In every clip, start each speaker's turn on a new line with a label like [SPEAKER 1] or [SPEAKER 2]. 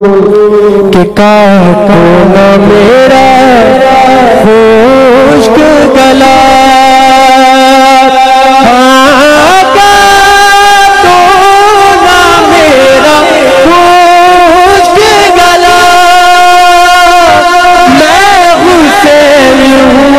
[SPEAKER 1] کہ کاٹو نہ میرا خشک گلا، کاٹو نہ میرا خشک گلا، میں حسین ہوں۔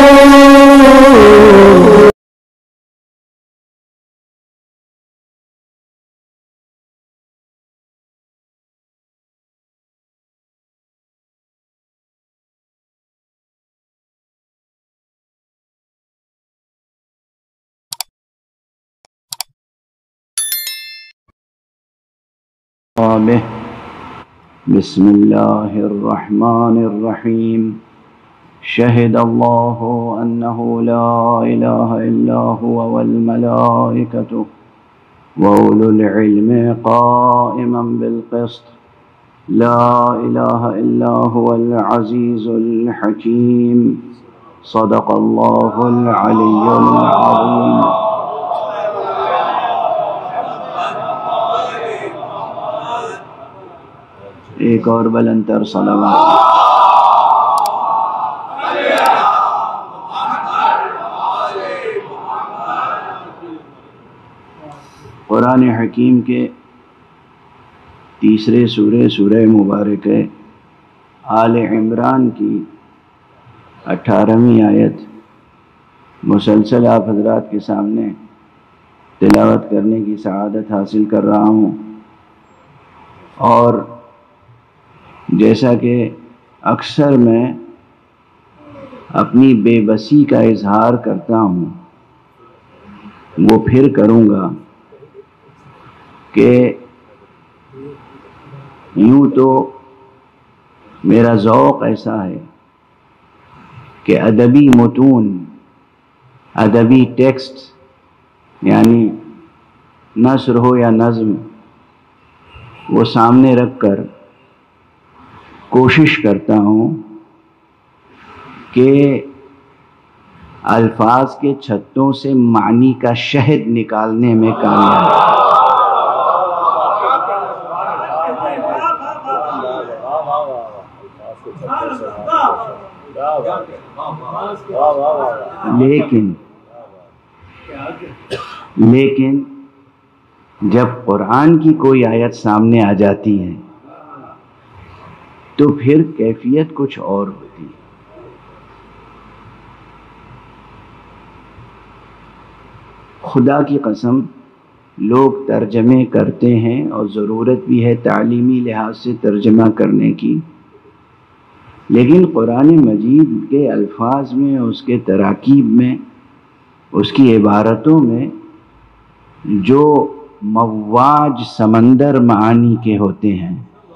[SPEAKER 2] بسم اللہ الرحمن الرحیم۔ شہد اللہ انہ لا الہ الا هو والملائکۃ واولو العلم قائما بالقسط، لا الہ الا هو العزیز الحکیم۔ صدق اللہ العلی العظیم۔ ایک اور بلندتر صلوات۔ قرآن حکیم کے تیسرے سورہ مبارک آل عمران کی 18ویں آیت مسلسل آپ حضرات کے سامنے تلاوت کرنے کی سعادت حاصل کر رہا ہوں، اور جیسا کہ اکثر میں اپنی بے بسی کا اظہار کرتا ہوں، وہ پھر کروں گا کہ یوں تو میرا ذوق ایسا ہے کہ ادبی متون، ادبی ٹیکسٹ، یعنی نثر ہو یا نظم، وہ سامنے رکھ کر کوشش کرتا ہوں کہ الفاظ کے چھتوں سے معنی کا شہد نکالنے میں کامیاب۔ لیکن جب قرآن کی کوئی آیت سامنے آ جاتی ہے تو پھر کیفیت کچھ اور ہوتی ہے۔ خدا کی قسم، لوگ ترجمے کرتے ہیں اور ضرورت بھی ہے تعلیمی لحاظ سے ترجمہ کرنے کی، لیکن قرآن مجید کے الفاظ میں، اس کے تراکیب میں، اس کی عبارتوں میں جو مواج سمندر معانی کے ہوتے ہیں،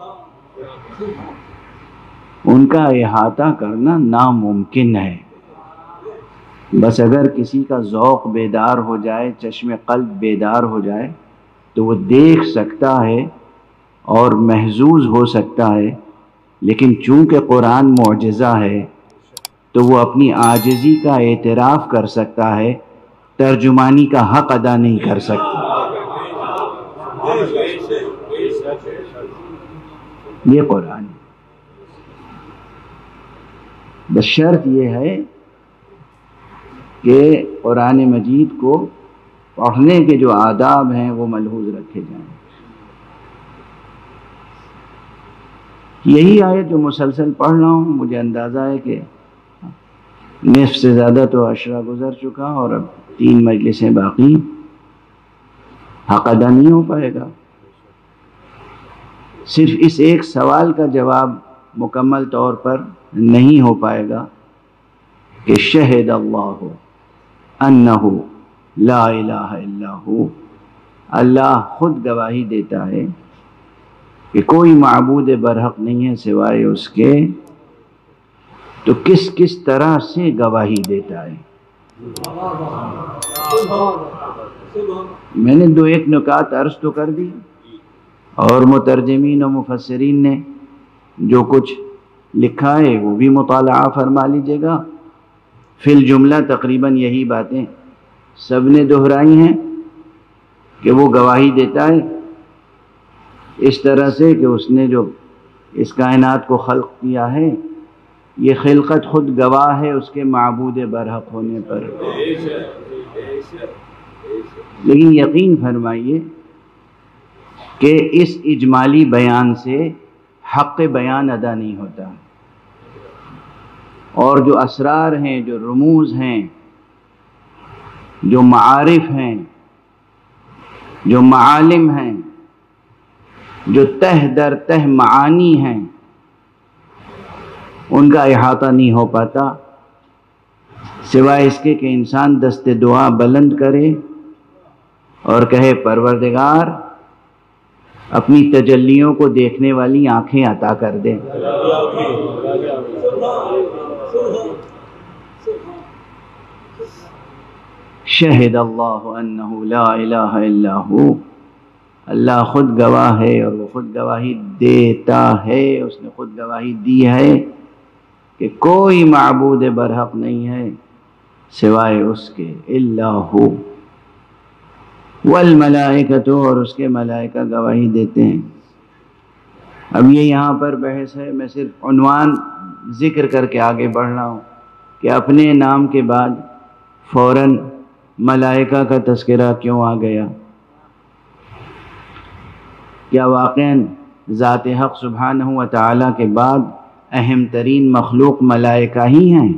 [SPEAKER 2] ان کا احاطہ کرنا ناممکن ہے۔ بس اگر کسی کا ذوق بیدار ہو جائے، چشم قلب بیدار ہو جائے، تو وہ دیکھ سکتا ہے اور محظوظ ہو سکتا ہے، لیکن چونکہ قرآن معجزہ ہے تو وہ اپنی عاجزی کا اعتراف کر سکتا ہے، ترجمانی کا حق ادا نہیں کر سکتا۔ یہ قرآن ہے۔ بس شرط یہ ہے کہ قرآن مجید کو پڑھنے کے جو آداب ہیں وہ ملحوظ رکھے جائیں۔ یہی آیت جو مسلسل پڑھ رہا ہوں، مجھے اندازہ ہے کہ نصف سے زیادہ تو عشرہ گزر چکا، اور اب 3 مجلسیں باقی، حق ادا نہیں ہو پائے گا۔ صرف اس ایک سوال کا جواب مکمل طور پر نہیں ہو پائے گا کہ شہد اللہ انہ لا الہ الا ہو، اللہ خود گواہی دیتا ہے کہ کوئی معبود برحق نہیں ہے سوائے اس کے، تو کس کس طرح سے گواہی دیتا ہے۔ میں نے 2-1 نکات عرض تو کر دی، اور مترجمین و مفسرین نے جو کچھ لکھا ہے وہ بھی مطالعہ فرما لیجیے گا۔ فی الجملہ تقریباً یہی باتیں سب نے دہرائی ہیں کہ وہ گواہی دیتا ہے اس طرح سے کہ اس نے جو اس کائنات کو خلق کیا ہے، یہ خلقت خود گواہ ہے اس کے معبود برحق ہونے پر۔ لیکن یقین فرمائیے کہ اس اجمالی بیان سے حق بیان ادا نہیں ہوتا، اور جو اسرار ہیں، جو رموز ہیں، جو معارف ہیں، جو معالم ہیں، جو تہ در تہ معانی ہیں، ان کا احاطہ نہیں ہو پاتا سوائے اس کے کہ انسان دست دعا بلند کرے اور کہے پروردگار اپنی تجلیوں کو دیکھنے والی آنکھیں عطا کر دے۔ شہد اللہ انہ لا الہ الا ہو، اللہ خود گواہ ہے اور وہ خود گواہی دیتا ہے، اس نے خود گواہی دی ہے کہ کوئی معبود برحق نہیں ہے سوائے اس کے، الا ہو، والملائکۃ، اور اس کے ملائکہ گواہی دیتے ہیں۔ اب یہ یہاں پر بحث ہے، میں صرف عنوان ذکر کر کے آگے بڑھ رہا ہوں کہ اپنے نام کے بعد فوراً ملائکہ کا تذکرہ کیوں آ گیا؟ کیا واقعاً ذات حق سبحانہ و تعالیٰ کے بعد اہم ترین مخلوق ملائکہ ہی ہیں؟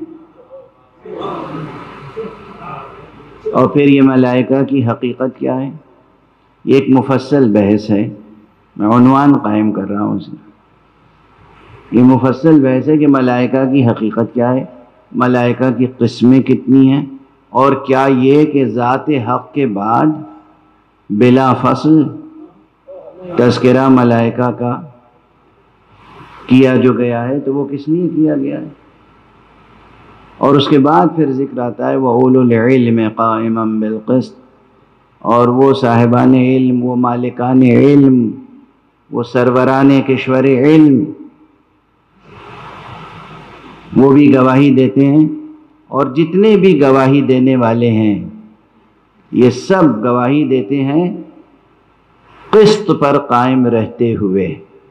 [SPEAKER 2] اور پھر یہ ملائکہ کی حقیقت کیا ہے؟ یہ ایک مفصل بحث ہے، میں عنوان قائم کر رہا ہوں یہ مفصل بحث ہے کہ ملائکہ کی حقیقت کیا ہے، ملائکہ کی قسمیں کتنی ہیں، اور کیا یہ کہ ذات حق کے بعد بلا فصل تذکرہ ملائکہ کا کیا جو گیا ہے تو وہ کس لیے کیا گیا ہے؟ اور اس کے بعد پھر ذکر آتا ہے وَأُولُو الْعِلْمِ قَائِمًا بِالْقِسْطِ، اور وہ صاحبان علم، وہ مالکان علم، وہ سروران کشور علم، وہ بھی گواہی دیتے ہیں، اور جتنے بھی گواہی دینے والے ہیں یہ سب گواہی دیتے ہیں قسط پر قائم رہتے ہوئے۔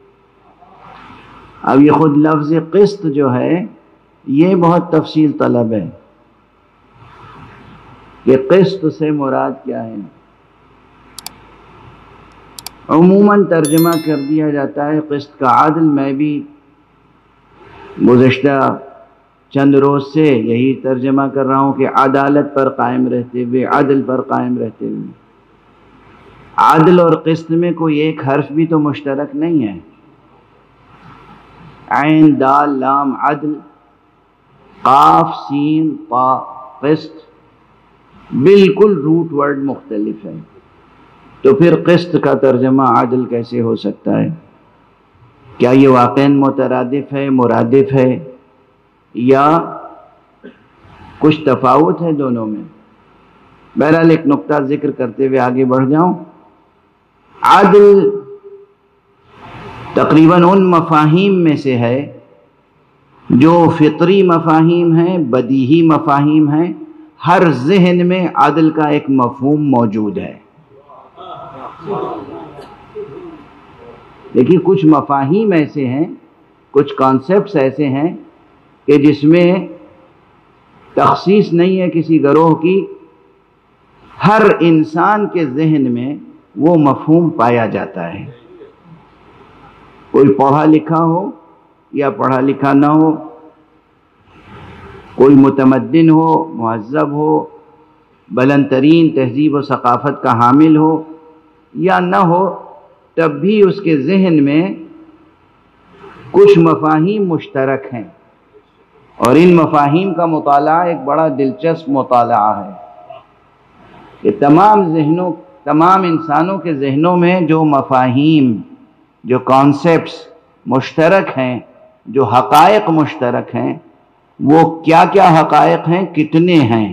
[SPEAKER 2] اب یہ خود لفظ قسط جو ہے یہ بہت تفصیل طلب ہے کہ قسط سے مراد کیا ہے۔ عموماً ترجمہ کر دیا جاتا ہے قسط کا عدل، میں بھی گزشتہ چند روز سے یہی ترجمہ کر رہا ہوں کہ عدالت پر قائم رہتے ہوئے، عدل پر قائم رہتے ہوئے۔ عدل اور قسط میں کوئی ایک حرف بھی تو مشترک نہیں ہے، عین دال لام عدل، قاف سین طا قسط، بالکل روٹ ورڈ مختلف ہے، تو پھر قسط کا ترجمہ عدل کیسے ہو سکتا ہے؟ کیا یہ واقعاً مترادف ہے، مرادف ہے، یا کچھ تفاوت ہے دونوں میں؟ بہرحال ایک نقطہ ذکر کرتے ہوئے آگے بڑھ جاؤں۔ عدل تقریباً ان مفاہیم میں سے ہے جو فطری مفاہیم ہیں، بدیہی مفاہیم ہیں، ہر ذہن میں عدل کا ایک مفہوم موجود ہے۔ دیکھیے کچھ مفاہیم ایسے ہیں، کچھ کانسیپٹس ایسے ہیں کہ جس میں تخصیص نہیں ہے کسی گروہ کی، ہر انسان کے ذہن میں وہ مفہوم پایا جاتا ہے، کوئی پڑھا لکھا ہو یا پڑھا لکھا نہ ہو، کوئی متمدن ہو، مہذب ہو، بلند ترین تہذیب و ثقافت کا حامل ہو یا نہ ہو، تب بھی اس کے ذہن میں کچھ مفاہیم مشترک ہیں، اور ان مفاہیم کا مطالعہ ایک بڑا دلچسپ مطالعہ ہے کہ تمام انسانوں کے ذہنوں میں جو مفاہیم، جو کانسیپٹس مشترک ہیں، جو حقائق مشترک ہیں، وہ کیا کیا حقائق ہیں، کتنے ہیں؟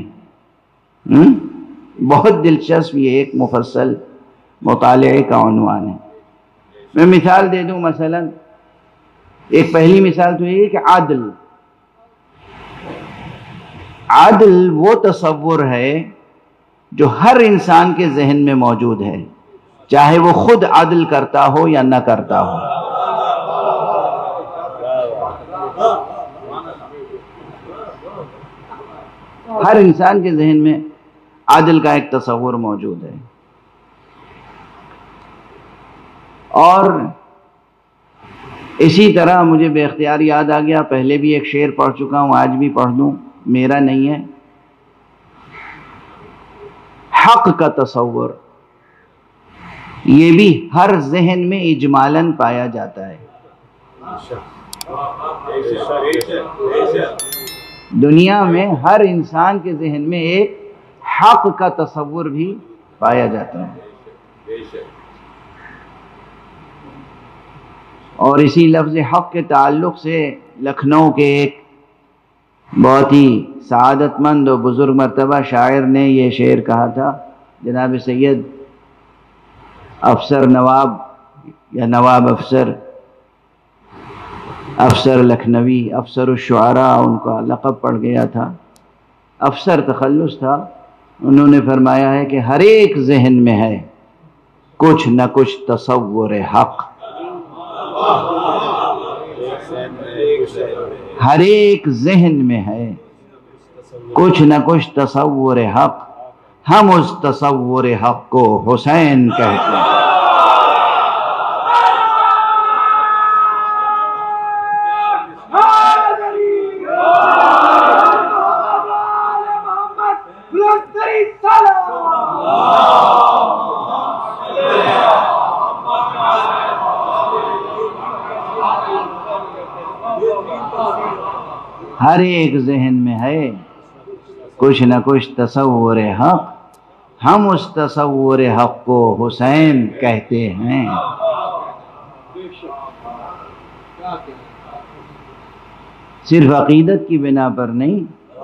[SPEAKER 2] بہت دلچسپ یہ ایک مفصل مطالعے کا عنوان ہے۔ میں مثال دے دوں، مثلا ایک پہلی مثال تو یہ ہے کہ عدل وہ تصور ہے جو ہر انسان کے ذہن میں موجود ہے، چاہے وہ خود عدل کرتا ہو یا نہ کرتا ہو۔ ہر انسان کے ذہن میں عدل کا ایک تصور موجود ہے. اور اسی طرح مجھے بے اختیار یاد آ گیا، پہلے بھی ایک شعر پڑھ چکا ہوں، آج بھی پڑھ دوں، میرا نہیں ہے. حق کا تصور یہ بھی ہر ذہن میں اجمالاً پایا جاتا ہے. دنیا میں ہر انسان کے ذہن میں ایک حق کا تصور بھی پایا جاتا ہے. اور اسی لفظ حق کے تعلق سے لکھنؤ کے ایک بہت ہی سعادت مند و بزرگ مرتبہ شاعر نے یہ شعر کہا تھا. جناب سید افسر نواب یا نواب افسر لکھنوی، افسر الشعراء ان کا لقب پڑ گیا تھا، افسر تخلص تھا. انہوں نے فرمایا ہے کہ ہر ایک ذہن میں ہے کچھ نہ کچھ تصور حق. ہر ایک ذہن میں ہے کچھ نہ کچھ تصور حق، ہم اس تصور حق کو حسین کہتے ہیں. ہر ایک ذہن میں ہے کچھ نہ کچھ تصور حق، ہم اس تصور حق کو حسین کہتے ہیں. صرف عقیدت کی بنا پر نہیں،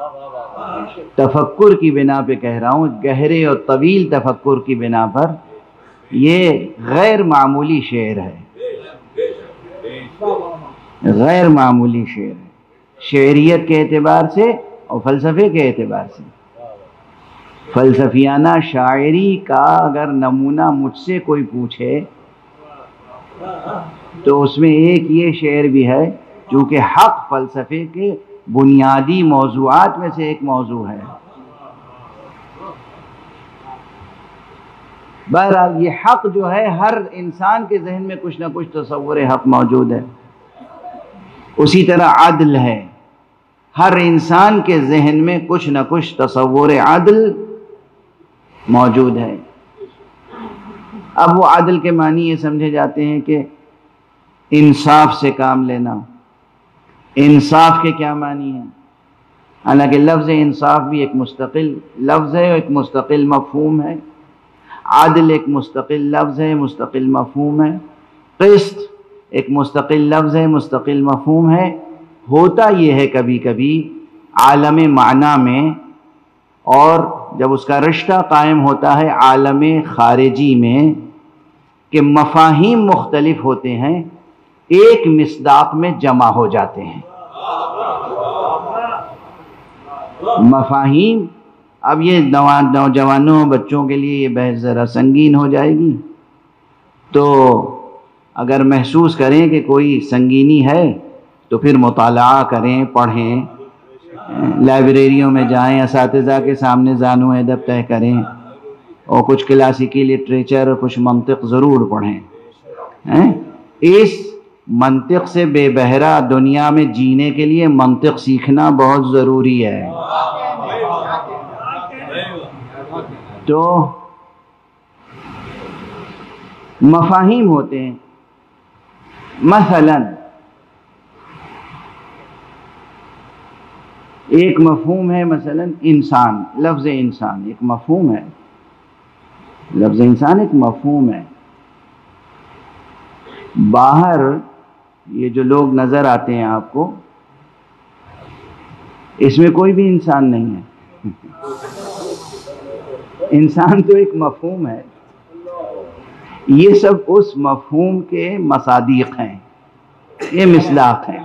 [SPEAKER 2] تفکر کی بنا پہ کہہ رہا ہوں، گہرے اور طویل تفکر کی بنا پر یہ غیر معمولی شعر ہے، غیر معمولی شعر ہے. شعریت کے اعتبار سے اور فلسفے کے اعتبار سے. فلسفیانہ شاعری کا اگر نمونہ مجھ سے کوئی پوچھے تو اس میں ایک یہ شعر بھی ہے، چونکہ حق فلسفے کے بنیادی موضوعات میں سے ایک موضوع ہے. بہرحال یہ حق جو ہے ہر انسان کے ذہن میں کچھ نہ کچھ تصور حق موجود ہے. اسی طرح عدل ہے، ہر انسان کے ذہن میں کچھ نہ کچھ تصور عدل موجود ہے. اب وہ عدل کے معنی یہ سمجھے جاتے ہیں کہ انصاف سے کام لینا. انصاف کے کیا معنی ہیں؟ حالانکہ لفظ انصاف بھی ایک مستقل لفظ ہے، ایک مستقل مفہوم ہے. عدل ایک مستقل لفظ ہے، مستقل مفہوم ہے. قسط ایک مستقل لفظ ہے، مستقل مفہوم ہے. ہوتا یہ ہے کبھی کبھی عالم معنی میں، اور جب اس کا رشتہ قائم ہوتا ہے عالم خارجی میں، کہ مفاہیم مختلف ہوتے ہیں، ایک مصداق میں جمع ہو جاتے ہیں. مفاہیم، اب یہ نوجوانوں بچوں کے لیے یہ بحث ذرا سنگین ہو جائے گی، تو اگر محسوس کریں کہ کوئی سنگینی ہے تو پھر مطالعہ کریں، پڑھیں، لائبریریوں میں جائیں، اساتذہ کے سامنے زانو ادب طے کریں، اور کچھ کلاسیکی لٹریچر اور کچھ منطق ضرور پڑھیں. اس منطق سے بے بہرا دنیا میں جینے کے لیے منطق سیکھنا بہت ضروری ہے. تو مفاہیم ہوتے ہیں. مثلا ایک مفہوم ہے، مثلا انسان، لفظ انسان ایک مفہوم ہے. لفظ انسان ایک مفہوم ہے. باہر یہ جو لوگ نظر آتے ہیں آپ کو، اس میں کوئی بھی انسان نہیں ہے. انسان تو ایک مفہوم ہے. یہ سب اس مفہوم کے مصادیق ہیں، یہ مصداق ہیں.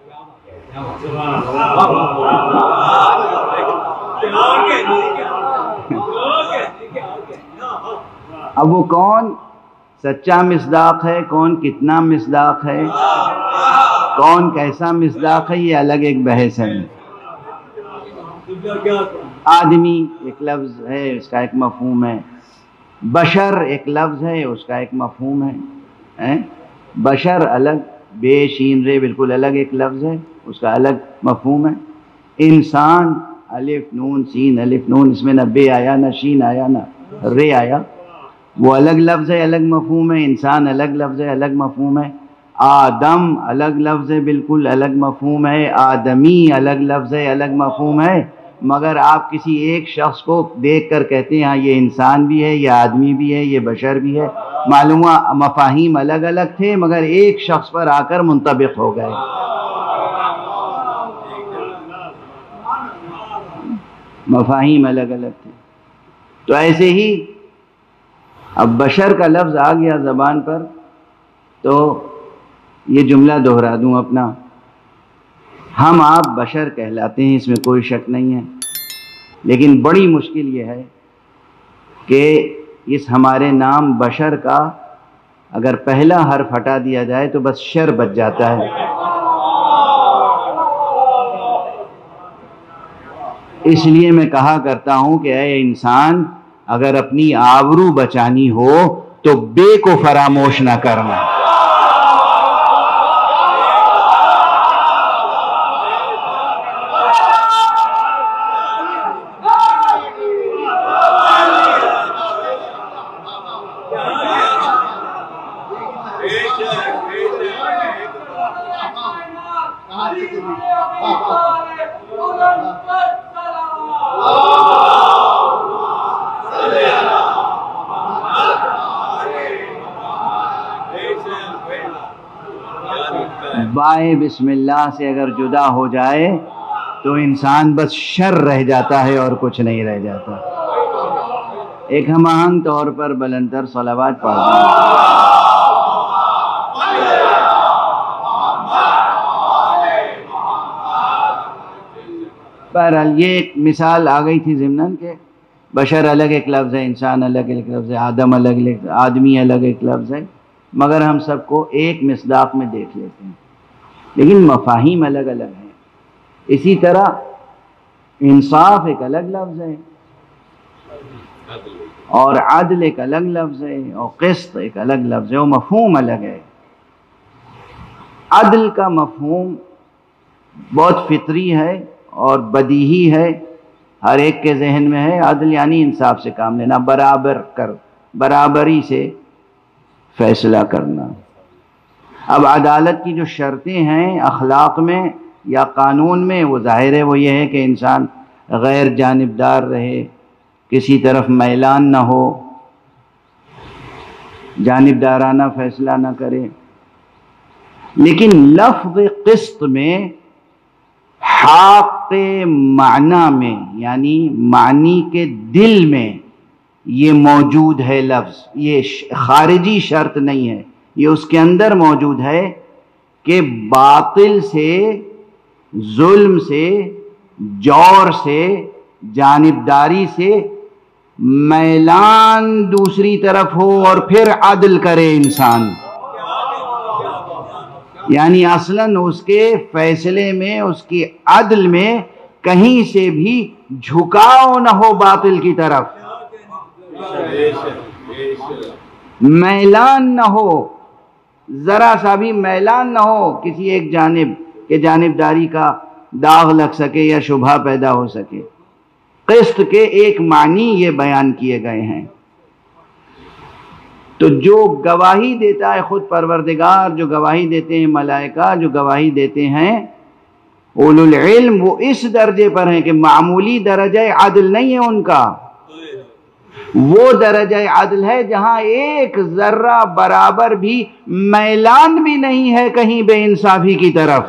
[SPEAKER 2] اب وہ کون سچا مصداق ہے، کون کتنا مصداق ہے، کون کیسا مصداق ہے، یہ الگ ایک بحث ہے. آدمی ایک لفظ ہے، اس کا ایک مفہوم ہے، بشر ایک لفظ ہے، اس کا ایک مفہوم ہے۔ بشر الگ، بے شین رے بالکل الگ ایک لفظ ہے، اس کا الگ مفہوم ہے۔ انسان الف نون سین الف نون، اس میں نہ بے آیا نہ شین آیا نہ رے آیا، وہ الگ لفظ ہے، الگ مفہوم ہے۔ انسان الگ لفظ ہے، الگ مفہوم ہے۔ آدم الگ لفظ ہے، بالکل الگ مفہوم ہے۔ آدمی الگ لفظ ہے، الگ مفہوم ہے۔ مگر آپ کسی ایک شخص کو دیکھ کر کہتے ہیں ہاں یہ انسان بھی ہے، یہ آدمی بھی ہے، یہ بشر بھی ہے، معلوم ہوا مفاہیم الگ الگ تھے مگر ایک شخص پر آ کر منطبق ہو گئے۔ مفاہیم الگ الگ تھے۔ تو ایسے ہی اب بشر کا لفظ آ گیا زبان پر تو یہ جملہ دہرا دوں اپنا، ہم آپ بشر کہلاتے ہیں، اس میں کوئی شک نہیں ہے، لیکن بڑی مشکل یہ ہے کہ اس ہمارے نام بشر کا اگر پہلا حرف ہٹا دیا جائے تو بس شر بچ جاتا ہے۔ اس لیے میں کہا کرتا ہوں کہ اے انسان، اگر اپنی آبرو بچانی ہو تو بے کو فراموش نہ کرنا۔ بائے بسم اللہ سے اگر جدا ہو جائے تو انسان بس شر رہ جاتا ہے اور کچھ نہیں رہ جاتا۔ ایک ہم آہنگ طور پر بلندر صلوات پڑھ دیں۔ بہرحال یہ ایک مثال آ گئی تھی ضمناً کہ بشر الگ ایک لفظ ہے، انسان الگ ایک لفظ ہے، آدم الگ ایک، آدمی الگ ایک لفظ ہے، مگر ہم سب کو ایک مصداق میں دیکھ لیتے ہیں، لیکن مفاہیم الگ الگ ہیں۔ اسی طرح انصاف ایک الگ لفظ ہے، اور عدل ایک الگ لفظ ہے، اور قسط ایک الگ لفظ ہے، اور مفہوم الگ ہے۔ عدل کا مفہوم بہت فطری ہے اور بدیہی ہے، ہر ایک کے ذہن میں ہے۔ عدل یعنی انصاف سے کام لینا، برابری سے فیصلہ کرنا۔ اب عدالت کی جو شرطیں ہیں اخلاق میں یا قانون میں، وہ ظاہر ہے وہ یہ ہے کہ انسان غیر جانبدار رہے، کسی طرف میلان نہ ہو، جانبدارانہ فیصلہ نہ کرے۔ لیکن لفظ قسط میں حق معنی میں، یعنی معنی کے دل میں یہ موجود ہے لفظ، یہ خارجی شرط نہیں ہے، یہ اس کے اندر موجود ہے کہ باطل سے، ظلم سے، جور سے، جانبداری سے میلان دوسری طرف ہو اور پھر عدل کرے انسان۔ یعنی اصلاً اس کے فیصلے میں، اس کی عدل میں کہیں سے بھی جھکاؤ نہ ہو باطل کی طرف، میلان نہ ہو، ذرا سا بھی میلان نہ ہو کسی ایک جانب کہ جانبداری کا داغ لگ سکے یا شبہ پیدا ہو سکے۔ قسط کے ایک معنی یہ بیان کیے گئے ہیں۔ تو جو گواہی دیتا ہے خود پروردگار، جو گواہی دیتے ہیں ملائکہ، جو گواہی دیتے ہیں اولو العلم، وہ اس درجے پر ہیں کہ معمولی درجہ عدل نہیں ہے ان کا، وہ درجہ عدل ہے جہاں ایک ذرہ برابر بھی میلان بھی نہیں ہے کہیں بے انصافی کی طرف،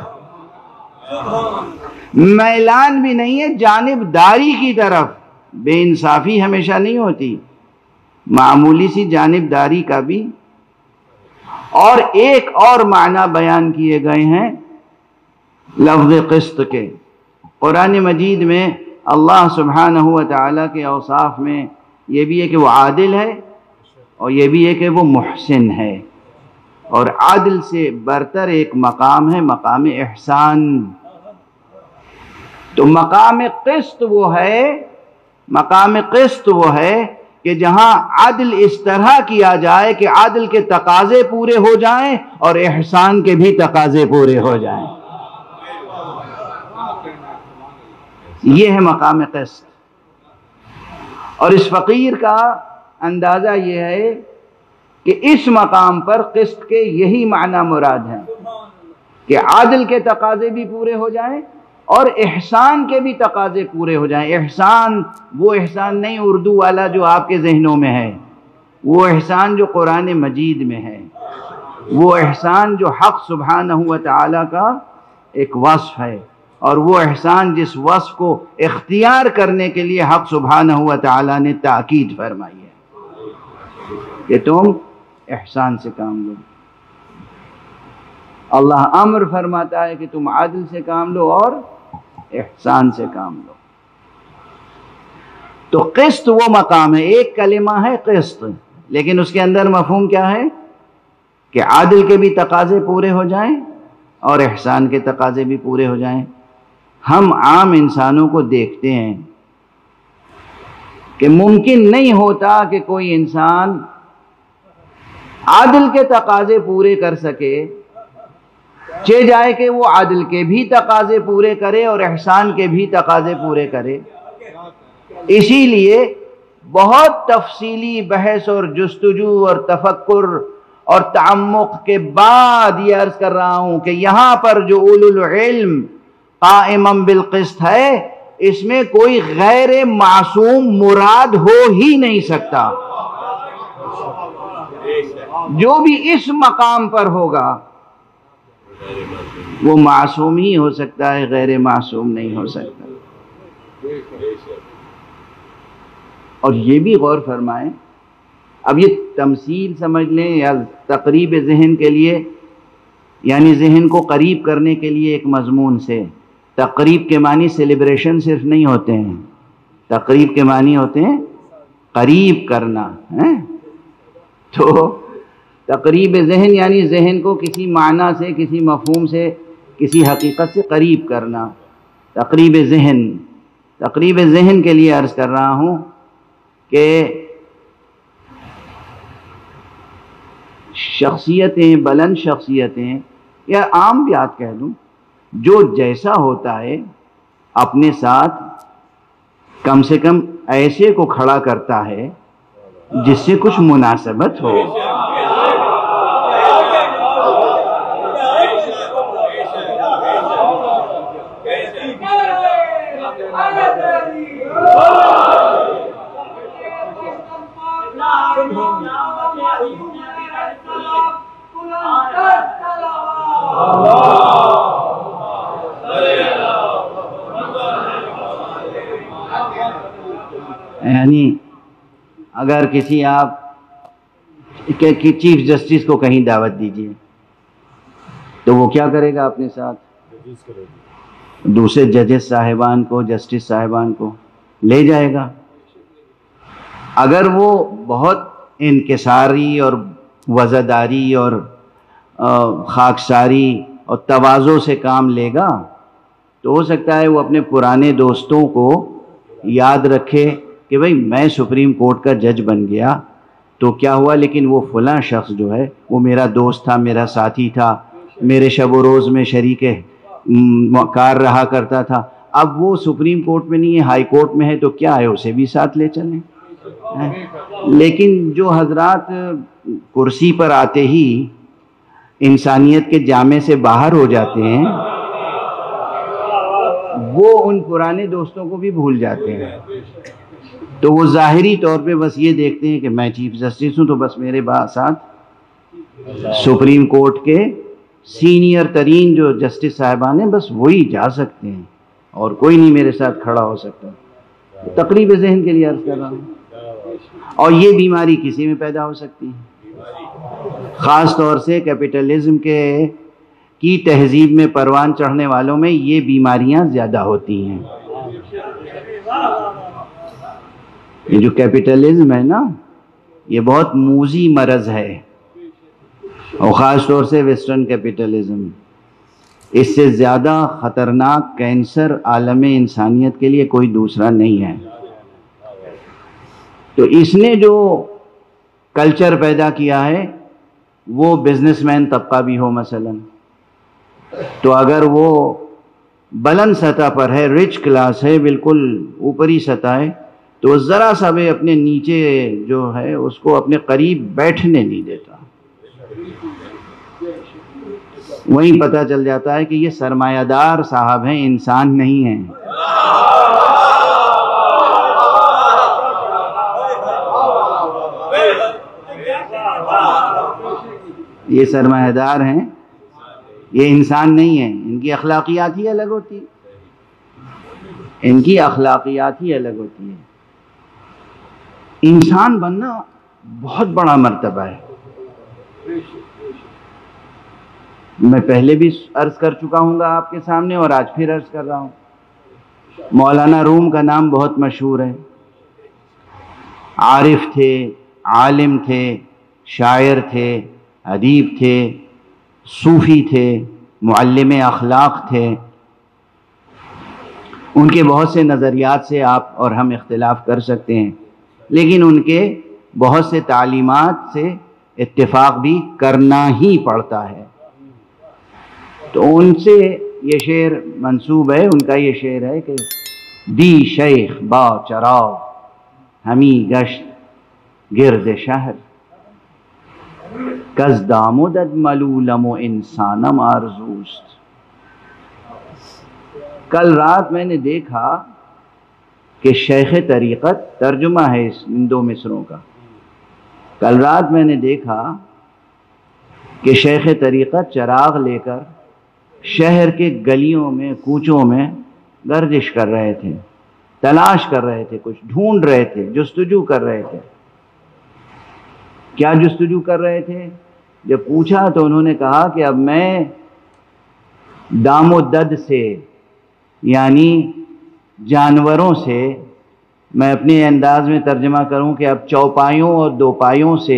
[SPEAKER 2] میلان بھی نہیں ہے جانبداری کی طرف۔ بے انصافی ہمیشہ نہیں ہوتی، معمولی سی جانبداری کا بھی۔ اور ایک اور معنی بیان کیے گئے ہیں لفظ قسط کے۔ قرآن مجید میں اللہ سبحانہ و تعالیٰ کے اوصاف میں یہ بھی ہے کہ وہ عادل ہے، اور یہ بھی ہے کہ وہ محسن ہے، اور عدل سے برتر ایک مقام ہے، مقام احسان۔ تو مقام قسط وہ ہے مقام قسط وہ ہے کہ جہاں عدل اس طرح کیا جائے کہ عدل کے تقاضے پورے ہو جائیں اور احسان کے بھی تقاضے پورے ہو جائیں. یہ ہے مقام قسط. اور اس فقیر کا اندازہ یہ ہے کہ اس مقام پر قسط کے یہی معنی مراد ہیں کہ عادل کے تقاضے بھی پورے ہو جائیں اور احسان کے بھی تقاضے پورے ہو جائیں. احسان وہ احسان نہیں اردو والا جو آپ کے ذہنوں میں ہے، وہ احسان جو قرآن مجید میں ہے، وہ احسان جو حق سبحانہ و تعالی کا ایک وصف ہے، اور وہ احسان جس وصف کو اختیار کرنے کے لیے حق سبحانہ و تعالی نے تاکید فرمائی ہے کہ تم احسان سے کام لو. اللہ امر فرماتا ہے کہ تم عدل سے کام لو اور احسان سے کام لو. تو قسط وہ مقام ہے، ایک کلمہ ہے قسط، لیکن اس کے اندر مفہوم کیا ہے کہ عادل کے بھی تقاضے پورے ہو جائیں اور احسان کے تقاضے بھی پورے ہو جائیں. ہم عام انسانوں کو دیکھتے ہیں کہ ممکن نہیں ہوتا کہ کوئی انسان عادل کے تقاضے پورے کر سکے، چہ جائے کہ وہ عادل کے بھی تقاضے پورے کرے اور احسان کے بھی تقاضے پورے کرے. اسی لیے بہت تفصیلی بحث اور جستجو اور تفکر اور تعمق کے بعد یہ عرض کر رہا ہوں کہ یہاں پر جو اولو العلم قائما بالقسط ہے، اس میں کوئی غیر معصوم مراد ہو ہی نہیں سکتا. جو بھی اس مقام پر ہوگا وہ معصوم ہی ہو سکتا ہے، غیر معصوم نہیں ہو سکتا. اور یہ بھی غور فرمائیں، اب یہ تمثیل سمجھ لیں یا تقریب ذہن کے لیے، یعنی ذہن کو قریب کرنے کے لیے ایک مضمون سے. تقریب کے معنی سیلیبریشن صرف نہیں ہوتے ہیں، تقریب کے معنی ہوتے ہیں قریب کرنا. تو تقریب ذہن یعنی ذہن کو کسی معنی سے، کسی مفہوم سے، کسی حقیقت سے قریب کرنا. تقریب ذہن کے لیے عرض کر رہا ہوں کہ شخصیتیں، بلند شخصیتیں یا عام بات کہہ دوں، جو جیسا ہوتا ہے اپنے ساتھ کم سے کم ایسے کو کھڑا کرتا ہے جس سے کچھ مناسبت ہو. یعنی اگر کسی آپ چیف جسٹس کو کہیں دعوت دیجیے تو وہ کیا کرے گا اپنے ساتھ؟ دوسرے ججز صاحبان کو، جسٹس صاحبان کو لے جائے گا. اگر وہ بہت انکساری اور وزداری اور خاکساری اور تواضع سے کام لے گا تو ہو سکتا ہے وہ اپنے پرانے دوستوں کو یاد رکھے کہ بھئی میں سپریم کورٹ کا جج بن گیا تو کیا ہوا، لیکن وہ فلاں شخص جو ہے وہ میرا دوست تھا، میرا ساتھی تھا، میرے شب و روز میں شریک کار رہا کرتا تھا. اب وہ سپریم کورٹ میں نہیں ہے، ہائی کورٹ میں ہے، تو کیا ہے اسے بھی ساتھ لے چلیں. لیکن جو حضرات کرسی پر آتے ہی انسانیت کے جامے سے باہر ہو جاتے ہیں وہ ان پرانے دوستوں کو بھی بھول جاتے ہیں. تو وہ ظاہری طور پہ بس یہ دیکھتے ہیں کہ میں چیف جسٹس ہوں تو بس میرے ساتھ سپریم کورٹ کے سینئر ترین جو جسٹس صاحبان ہیں بس وہی جا سکتے ہیں اور کوئی نہیں میرے ساتھ کھڑا ہو سکتا. تقریب ذہن کے لیے عرض کر رہا ہوں. اور یہ بیماری کسی میں پیدا ہو سکتی ہے، خاص طور سے کیپٹلزم کی تہذیب میں پروان چڑھنے والوں میں یہ بیماریاں زیادہ ہوتی ہیں. یہ جو کیپٹلزم ہے نا، یہ بہت موذی مرض ہے، اور خاص طور سے ویسٹرن کیپٹلزم. اس سے زیادہ خطرناک کینسر عالم انسانیت کے لیے کوئی دوسرا نہیں ہے. تو اس نے جو کلچر پیدا کیا ہے وہ بزنس مین طبقہ بھی ہو مثلا، تو اگر وہ بلند سطح پر ہے، رچ کلاس ہے، بالکل اوپری سطح ہے، تو ذرا سا بھی اپنے نیچے جو ہے اس کو اپنے قریب بیٹھنے نہیں دیتا. وہیں پتہ چل جاتا ہے کہ یہ سرمایہ دار صاحب ہیں، انسان نہیں ہیں. یہ سرمایہ دار ہیں، یہ انسان نہیں ہیں. ان کی اخلاقیات ہی الگ ہوتی ہے، ان کی اخلاقیات ہی الگ ہوتی ہے. انسان بننا بہت بڑا مرتبہ ہے. میں پہلے بھی عرض کر چکا ہوں گا آپ کے سامنے، اور آج پھر عرض کر رہا ہوں. مولانا روم کا نام بہت مشہور ہے. عارف تھے، عالم تھے، شاعر تھے، ادیب تھے، صوفی تھے، معلم اخلاق تھے. ان کے بہت سے نظریات سے آپ اور ہم اختلاف کر سکتے ہیں، لیکن ان کے بہت سے تعلیمات سے اتفاق بھی کرنا ہی پڑتا ہے. تو ان سے یہ شعر منسوب ہے. ان کا یہ شعر ہے کہ دی شیخ با چراغ ہمی گشت گرد شہر، کز دامدد ملولم و انسانم آرزوست. کل رات میں نے دیکھا کہ شیخ طریقت، ترجمہ ہے ان دو مصروں کا، کل رات میں نے دیکھا کہ شیخ طریقت چراغ لے کر شہر کے گلیوں میں، کوچوں میں گردش کر رہے تھے، تلاش کر رہے تھے، کچھ ڈھونڈ رہے تھے، جستجو کر رہے تھے. کیا جستجو کر رہے تھے؟ جب پوچھا تو انہوں نے کہا کہ اب میں دام و دد سے، یعنی جانوروں سے، میں اپنے انداز میں ترجمہ کروں کہ اب چوپایوں اور دوپایوں سے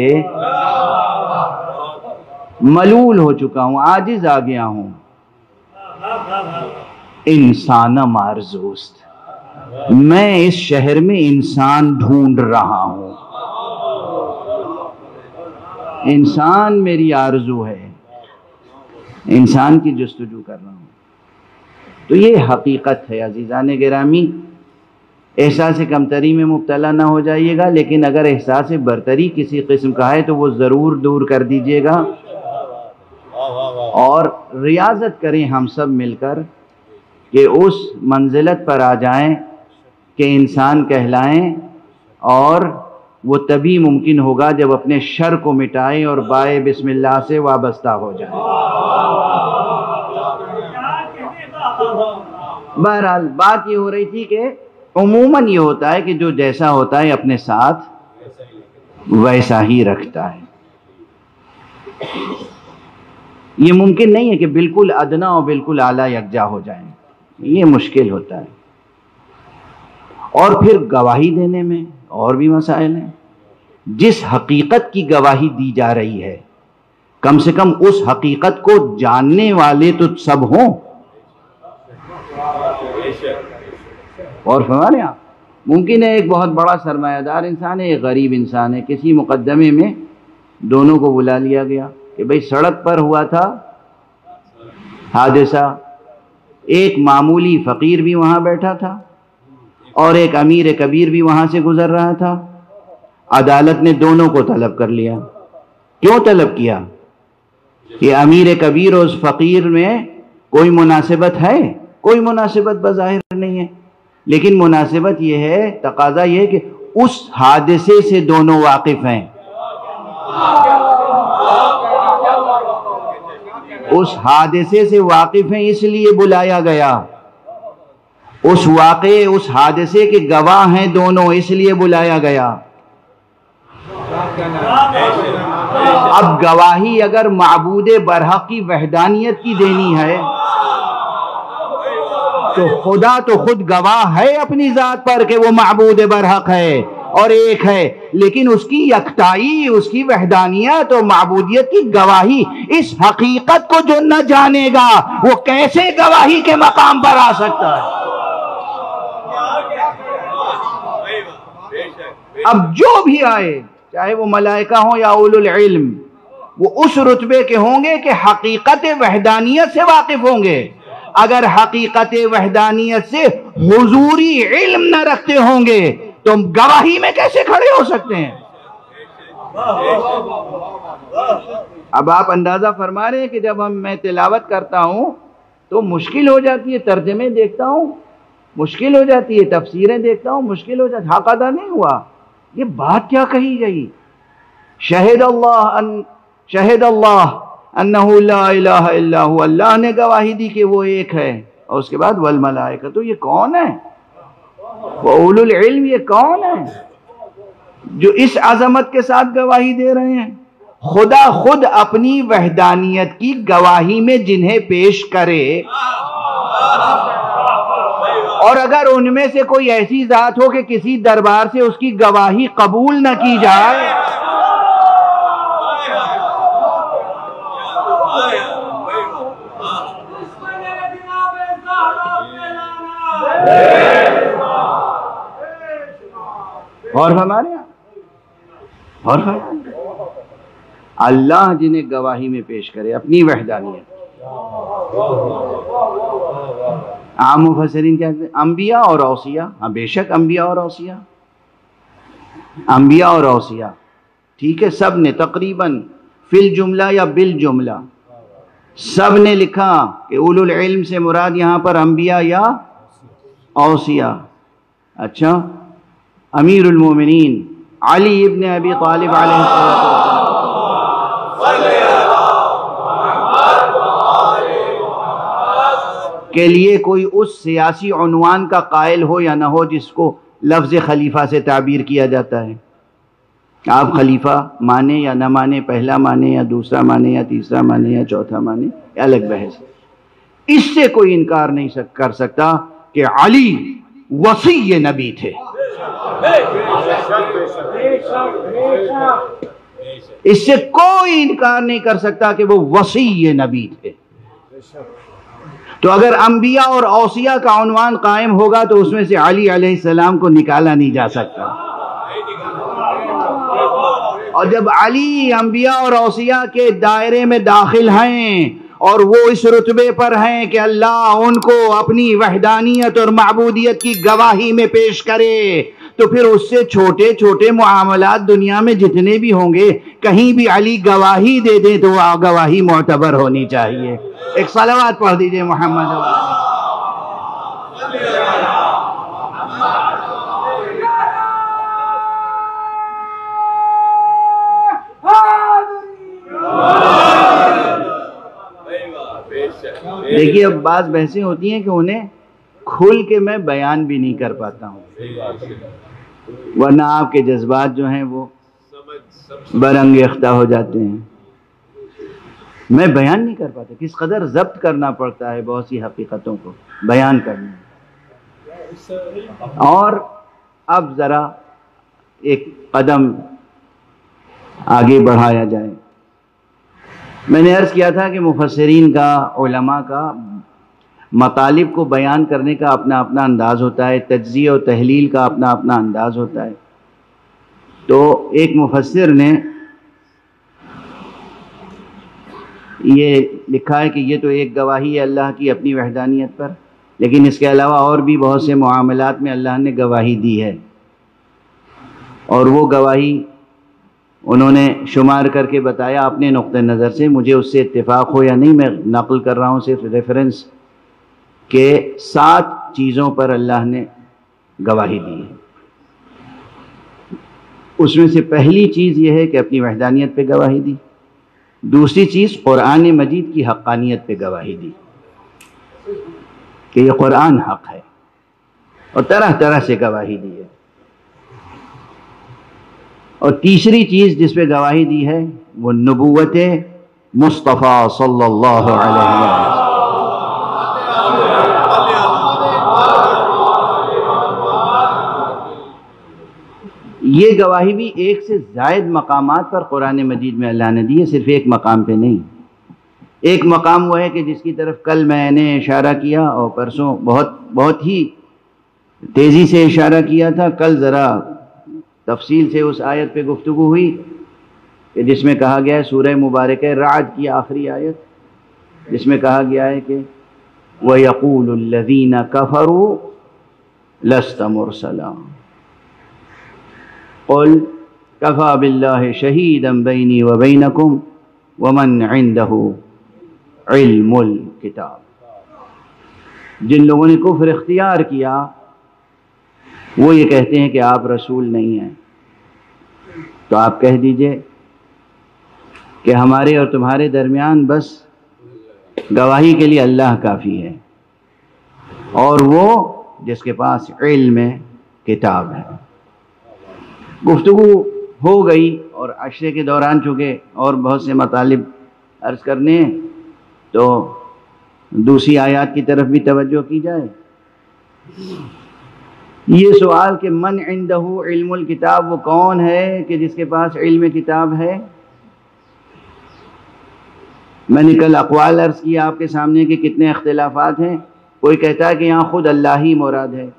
[SPEAKER 2] ملول ہو چکا ہوں، عاجز آ گیا ہوں. انسانم آرزوست، میں اس شہر میں انسان ڈھونڈ رہا ہوں. انسان میری آرزو ہے، انسان کی جستجو کر رہا ہوں. تو یہ حقیقت ہے. عزیزان گرامی، احساس کمتری میں مبتلا نہ ہو جائیے گا، لیکن اگر احساس برتری کسی قسم کا ہے تو وہ ضرور دور کر دیجیے گا، اور ریاضت کریں ہم سب مل کر کہ اس منزلت پر آ جائیں کہ انسان کہلائیں. اور وہ تبھی ممکن ہوگا جب اپنے شر کو مٹائیں اور بائے بسم اللہ سے وابستہ ہو جائیں. بہرحال بات یہ ہو رہی تھی کہ عموماً یہ ہوتا ہے کہ جو جیسا ہوتا ہے اپنے ساتھ ویسا ہی رکھتا ہے. یہ ممکن نہیں ہے کہ بالکل ادنا اور بالکل اعلیٰ یکجا ہو جائیں، یہ مشکل ہوتا ہے. اور پھر گواہی دینے میں اور بھی مسائل ہیں. جس حقیقت کی گواہی دی جا رہی ہے، کم سے کم اس حقیقت کو جاننے والے تو سب ہوں. اور فرما رہے ہیں آپ، ممکن ہے ایک بہت بڑا سرمایہ دار انسان ہے، ایک غریب انسان ہے. کسی مقدمے میں دونوں کو بلا لیا گیا کہ بھئی سڑک پر ہوا تھا حادثہ، ایک معمولی فقیر بھی وہاں بیٹھا تھا اور ایک امیر کبیر بھی وہاں سے گزر رہا تھا. عدالت نے دونوں کو طلب کر لیا. کیوں طلب کیا؟ کہ امیر کبیر اور اس فقیر میں کوئی مناسبت ہے؟ کوئی مناسبت بظاہر نہیں ہے، لیکن مناسبت یہ ہے، تقاضا یہ ہے کہ اس حادثے سے دونوں واقف ہیں. اس حادثے سے واقف ہیں، اس لیے بلایا گیا. اس واقعے، اس حادثے کے گواہ ہیں دونوں، اس لیے بلایا گیا. اب گواہی اگر معبود برحق کی وحدانیت کی دینی ہے تو خدا تو خود گواہ ہے اپنی ذات پر کہ وہ معبود برحق ہے اور ایک ہے، لیکن اس کی یکتائی، اس کی وحدانیت اور معبودیت کی گواہی اس حقیقت کو جو نہ جانے گا وہ کیسے گواہی کے مقام پر آ سکتا ہے؟ اب جو بھی آئے چاہے وہ ملائکہ ہوں یا اولو العلم، وہ اس رتبے کے ہوں گے کہ حقیقت وحدانیت سے واقف ہوں گے. اگر حقیقت وحدانیت سے حضوری علم نہ رکھتے ہوں گے تو گواہی میں کیسے کھڑے ہو سکتے ہیں؟ اب آپ اندازہ فرما رہے ہیں کہ جب میں تلاوت کرتا ہوں تو مشکل ہو جاتی ہے، ترجمے دیکھتا ہوں مشکل ہو جاتی ہے، تفسیریں دیکھتا ہوں مشکل ہو جاتی ہے. حق ادا نہیں ہوا. یہ بات کیا کہی گئی؟ شہد اللہ انہ لا الہ الا ہوا، اللہ نے گواہی دی کہ وہ ایک ہے، اور اس کے بعد والملائکہ. تو یہ کون ہے؟ اولو العلم یہ کون ہے جو اس عظمت کے ساتھ گواہی دے رہے ہیں؟ خدا خود اپنی وحدانیت کی گواہی میں جنہیں پیش کرے، اور اگر ان میں سے کوئی ایسی ذات ہو کہ کسی دربار سے اس کی گواہی قبول نہ کی جائے، اور ہمارے اور اللہ جنہیں گواہی میں پیش کرے اپنی وحدانیت. عام مفسرین کیا کہتے ہیں؟ انبیاء اور اوصیاء. ہاں بے شک انبیاء اور اوصیاء ٹھیک ہے، سب نے تقریباً فی الجملہ یا بالجملہ سب نے لکھا کہ اولو العلم سے مراد یہاں پر انبیاء یا اوصیاء. اچھا، امیر المومنین علی ابن ابی طالب علیہ السلام کے لیے کوئی اس سیاسی عنوان کا قائل ہو یا نہ ہو جس کو لفظ خلیفہ سے تعبیر کیا جاتا ہے. آپ خلیفہ مانے یا نہ مانے، پہلا مانے یا دوسرا مانے یا تیسرا مانے یا چوتھا مانے، یہ الگ بحث ہے. اس سے کوئی انکار نہیں کر سکتا کہ علی وصی نبی تھے. اس سے کوئی انکار نہیں کر سکتا کہ وہ وصی نبی تھے. تو اگر انبیاء اور اوصیاء کا عنوان قائم ہوگا تو اس میں سے علی علیہ السلام کو نکالا نہیں جا سکتا. اور جب علی انبیاء اور اوصیاء کے دائرے میں داخل ہیں اور وہ اس رتبے پر ہیں کہ اللہ ان کو اپنی وحدانیت اور معبودیت کی گواہی میں پیش کرے، تو پھر اس سے چھوٹے چھوٹے معاملات دنیا میں جتنے بھی ہوں گے، کہیں بھی علی گواہی دے دیں تو وہ گواہی معتبر ہونی چاہیے. ایک صلوات پڑھ دیجئے محمد. دیکھیے اب بعض بحثیں ہوتی ہیں کہ انہیں کھل کے میں بیان بھی نہیں کر پاتا ہوں، ورنہ آپ کے جذبات جو ہیں وہ برانگیختہ ہو جاتے ہیں. میں بیان نہیں کر پاتا. کس قدر ضبط کرنا پڑتا ہے بہت سی حقیقتوں کو بیان کرنا. اور اب ذرا ایک قدم آگے بڑھایا جائے. میں نے عرض کیا تھا کہ مفسرین کا، علماء کا مطالب کو بیان کرنے کا اپنا اپنا انداز ہوتا ہے، تجزیہ و تحلیل کا اپنا اپنا انداز ہوتا ہے. تو ایک مفسر نے یہ لکھا ہے کہ یہ تو ایک گواہی ہے اللہ کی اپنی وحدانیت پر، لیکن اس کے علاوہ اور بھی بہت سے معاملات میں اللہ نے گواہی دی ہے، اور وہ گواہی انہوں نے شمار کر کے بتایا اپنے نقطہ نظر سے. مجھے اس سے اتفاق ہو یا نہیں، میں نقل کر رہا ہوں صرف ریفرنس، کہ 7 چیزوں پر اللہ نے گواہی دی ہے. اس میں سے پہلی چیز یہ ہے کہ اپنی وحدانیت پہ گواہی دی. دوسری چیز قرآن مجید کی حقانیت پہ گواہی دی کہ یہ قرآن حق ہے، اور طرح طرح سے گواہی دی ہے. اور تیسری چیز جس پہ گواہی دی ہے وہ نبوت مصطفیٰ صلی اللہ علیہ وسلم. یہ گواہی بھی ایک سے زائد مقامات پر قرآن مجید میں اللہ نے دی ہے، صرف ایک مقام پہ نہیں. ایک مقام وہ ہے کہ جس کی طرف کل میں نے اشارہ کیا اور پرسوں بہت ہی تیزی سے اشارہ کیا تھا. کل ذرا تفصیل سے اس آیت پہ گفتگو ہوئی کہ جس میں کہا گیا ہے، سورہ مبارکہ رعد کی آخری آیت، جس میں کہا گیا ہے کہ وَيَقُولُ الَّذِينَ كَفَرُوا لَسْتَ مُرْسَلًا قُلْ كَفَى بِاللَّهِ شَهِيدًا بَيْنِي وَبَيْنَكُمْ وَمَنْ عِنْدَهُ عِلْمُ الْكِتَابِ۔ جن لوگوں نے کفر اختیار کیا وہ یہ کہتے ہیں کہ آپ رسول نہیں ہیں، تو آپ کہہ دیجئے کہ ہمارے اور تمہارے درمیان بس گواہی کے لیے اللہ کافی ہے، اور وہ جس کے پاس علم کتاب ہے۔ گفتگو ہو گئی، اور عشرے کے دوران چونکہ اور بہت سے مطالب عرض کرنے ہیں تو دوسری آیات کی طرف بھی توجہ کی جائے۔ یہ سوال کہ من عندہ علم الکتاب، وہ کون ہے کہ جس کے پاس علم کتاب ہے؟ میں نے کل اقوال عرض کیا آپ کے سامنے کہ کتنے اختلافات ہیں۔ کوئی کہتا ہے کہ یہاں خود اللہ ہی مراد ہے،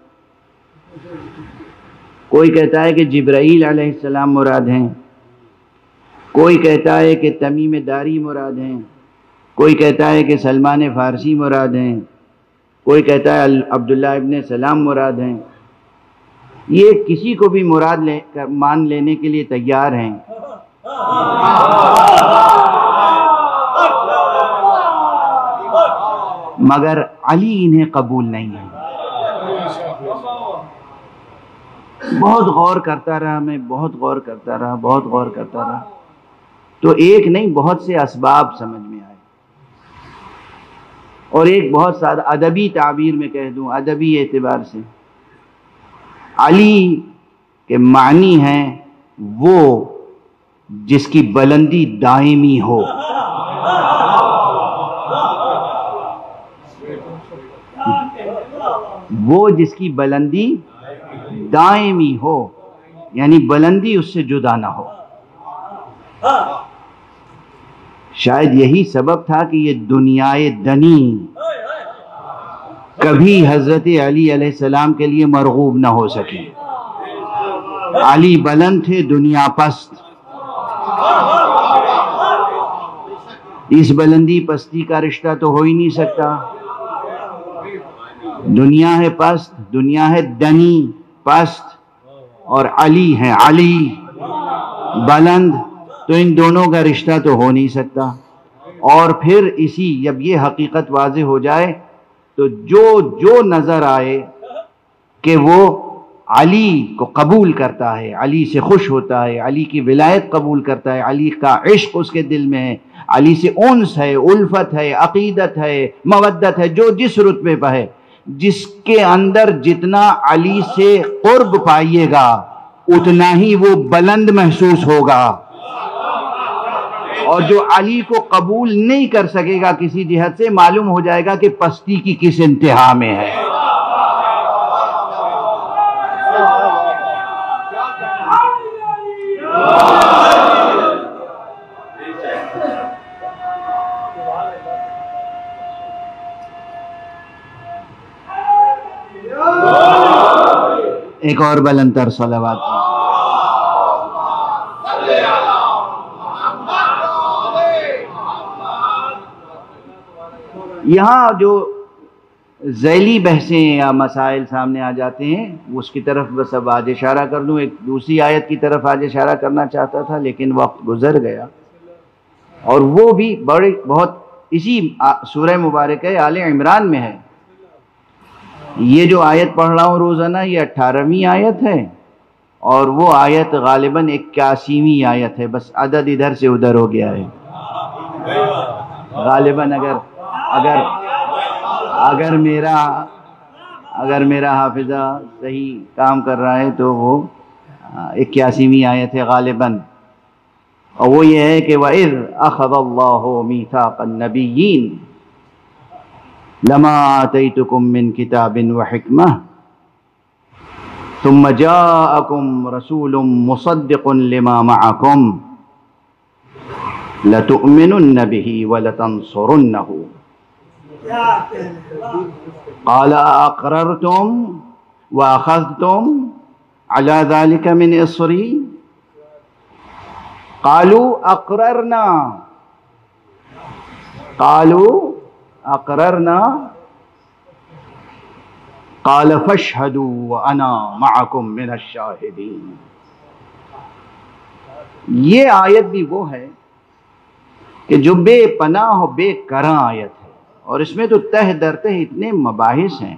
[SPEAKER 2] کوئی کہتا ہے کہ جبرائیل علیہ السلام مراد ہیں، کوئی کہتا ہے کہ تمیم داری مراد ہیں، کوئی کہتا ہے کہ سلمان فارسی مراد ہیں، کوئی کہتا ہے عبداللہ ابن سلام مراد ہیں۔ یہ کسی کو بھی مراد مان لینے کے لیے تیار ہیں، مگر علی انہیں قبول نہیں ہے۔ بہت غور کرتا رہا میں، بہت غور کرتا رہا تو ایک نہیں بہت سے اسباب سمجھ میں آئے، اور ایک بہت سادہ ادبی تعبیر میں کہہ دوں، ادبی اعتبار سے علی کے معنی ہیں وہ جس کی بلندی دائمی ہو۔ وہ جس کی بلندی دائمی ہو، یعنی بلندی اس سے جدا نہ ہو۔ شاید یہی سبب تھا کہ یہ دنیائے دنی کبھی حضرت علی علیہ السلام کے لیے مرغوب نہ ہو سکی۔ علی بلند تھے، دنیا پست۔ اس بلندی پستی کا رشتہ تو ہو ہی نہیں سکتا۔ دنیا ہے پست، دنیا ہے دنی پست، اور علی ہے علی بلند، تو ان دونوں کا رشتہ تو ہو نہیں سکتا۔ اور پھر جب یہ حقیقت واضح ہو جائے تو جو نظر آئے کہ وہ علی کو قبول کرتا ہے، علی سے خوش ہوتا ہے، علی کی ولایت قبول کرتا ہے، علی کا عشق اس کے دل میں ہے، علی سے انس ہے، الفت ہے، عقیدت ہے، مودت ہے، جو جس رتبے پہ ہے، جس کے اندر جتنا علی سے قرب پائیے گا اتنا ہی وہ بلند محسوس ہوگا، اور جو علی کو قبول نہیں کر سکے گا کسی جہت سے، معلوم ہو جائے گا کہ پستی کی کس انتہا میں ہے۔ ایک اور بلند تر صلوات۔ یہاں جو ذیلی بحثیں یا مسائل سامنے آ جاتے ہیں اس کی طرف بس اب آج اشارہ کر دوں۔ ایک دوسری آیت کی طرف آج اشارہ کرنا چاہتا تھا لیکن وقت گزر گیا، اور وہ بھی بہت اسی سورہ مبارکہ آل عمران میں ہے۔ یہ جو آیت پڑھ رہا ہوں روزانہ یہ 18ویں آیت ہے، اور وہ آیت غالباً 81ویں آیت ہے، بس عدد ادھر سے ادھر ہو گیا ہے غالباً۔ اگر میرا حافظہ صحیح کام کر رہا ہے تو وہ 81ویں آیت ہے غالباً، اور وہ یہ ہے کہ وَإِذْ أَخَذَ اللَّهُ مِيثَاقَ النَّبِيِّينَ لَمَا آتَيْتُكُم مِّن كِتَابٍ وَحِكْمَةٍ ثُمَّ جَاءَكُمْ رَسُولٌ مُصَدِّقٌ لِّمَا مَعَكُمْ لَتُؤْمِنُنَّ بِهِ وَلَتَنصُرُنَّهُ قَالَ أَقْرَرْتُمْ وَأَخَذْتُمْ علی ذالک من اصری قالوا اقررنا قال فاشهدوا وانا معکم من الشاہدین۔ یہ آیت بھی وہ ہے کہ جو بے پناہ و بے کراں آیت ہے، اور اس میں تو تہ در تہ اتنے مباحث ہیں۔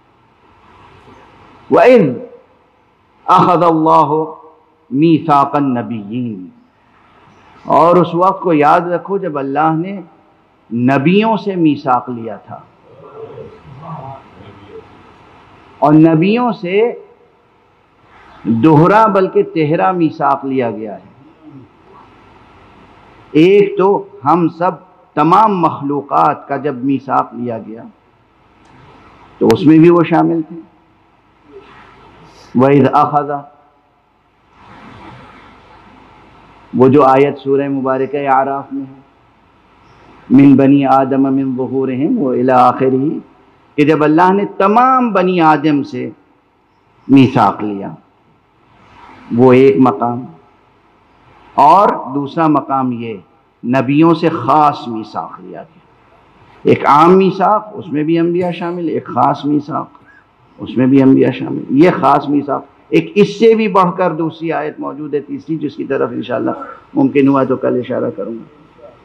[SPEAKER 2] وَإِذْ أَخَذَ اللَّهُ مِيثَاقَ النَّبِيِّينَ، اور اس وقت کو یاد رکھو جب اللہ نے نبیوں سے میثاق لیا تھا، اور نبیوں سے دوہرا بلکہ تہرا میثاق لیا گیا ہے۔ ایک تو ہم سب تمام مخلوقات کا جب میثاق لیا گیا تو اس میں بھی وہ شامل تھے۔ وَإِذْ أَخَذَ، وہ جو آیت سورہ مبارکہ اعراف میں ہے، من بنی آدم من ظہورہم وإلی آخرہ، کہ جب اللہ نے تمام بنی آدم سے میثاق لیا، وہ ایک مقام، اور دوسرا مقام یہ نبیوں سے خاص میثاق لیا گیا۔ ایک عام میثاق، اس میں بھی انبیاء شامل، ایک خاص میثاق، اس میں بھی انبیاء شامل۔ یہ خاص میثاق، ایک اس سے بھی بڑھ کر دوسری آیت موجود ہے، تیسری، جس کی طرف انشاءاللہ ممکن ہوا تو کل اشارہ کروں گا۔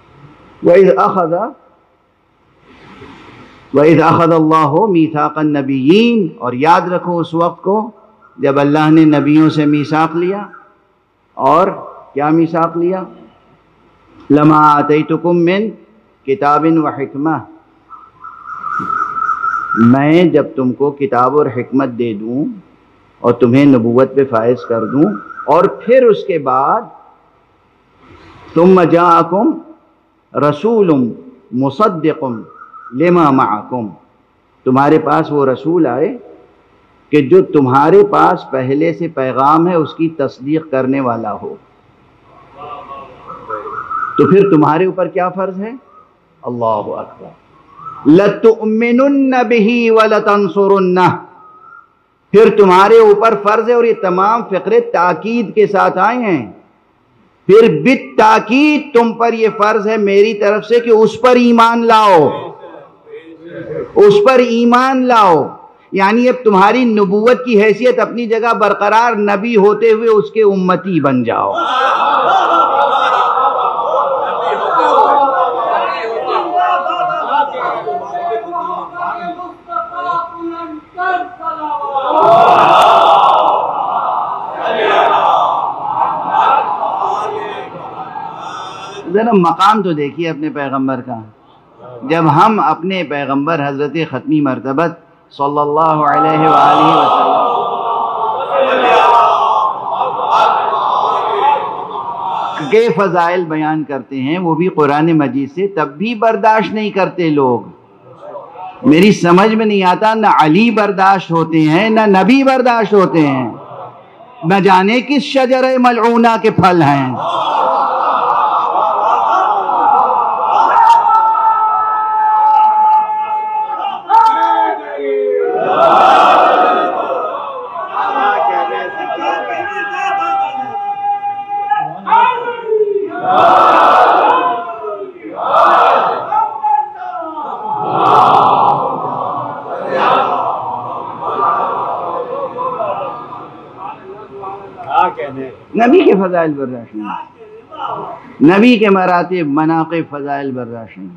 [SPEAKER 2] وَإِذْ أَخَذَ اللَّهُ مِيثَاقَ النَّبِيِّينَ، اور یاد رکھو اس وقت کو جب اللہ نے نبیوں سے میثاق لیا، اور کیا میثاق لیا؟ لَمَا آتَيْتُكُم مِّن کتاب وحکمہ، میں جب تم کو کتاب اور حکمت دے دوں اور تمہیں نبوت پہ فائز کر دوں، اور پھر اس کے بعد ثُمَّ جَاءَكُمْ رَسُولٌ مُصَدِّقٌ لِمَا مَعَكُمْ، تمہارے پاس وہ رسول آئے کہ جو تمہارے پاس پہلے سے پیغام ہے اس کی تصدیق کرنے والا ہو، تو پھر تمہارے اوپر کیا فرض ہے؟ اللہ اکبر، لَتُؤْمِنُنَّ بِهِ وَلَتَنْصُرُنَّهُ، پھر تمہارے اوپر فرض ہے، اور یہ تمام فقرے تاکید کے ساتھ آئے ہیں، پھر بالتاکید تم پر یہ فرض ہے میری طرف سے کہ اس پر ایمان لاؤ، اس پر ایمان لاؤ، یعنی اب تمہاری نبوت کی حیثیت اپنی جگہ برقرار، نبی ہوتے ہوئے اس کے امتی بن جاؤ۔ ذرا مقام تو دیکھیے اپنے پیغمبر کا، جب ہم اپنے پیغمبر حضرت ختمی مرتبت صلی اللہ علیہ وآلہ وسلم کے فضائل بیان کرتے ہیں، وہ بھی قرآن مجید سے، تب بھی برداشت نہیں کرتے لوگ۔ میری سمجھ میں نہیں آتا، نہ علی برداشت ہوتے ہیں نہ نبی برداشت ہوتے ہیں، نہ جانے کس شجرہ ملعونہ کے پھل ہیں۔ نبی کے فضائل برداشت نہیں، نبی کے مراتب، مناقب، فضائل برداشت نہیں۔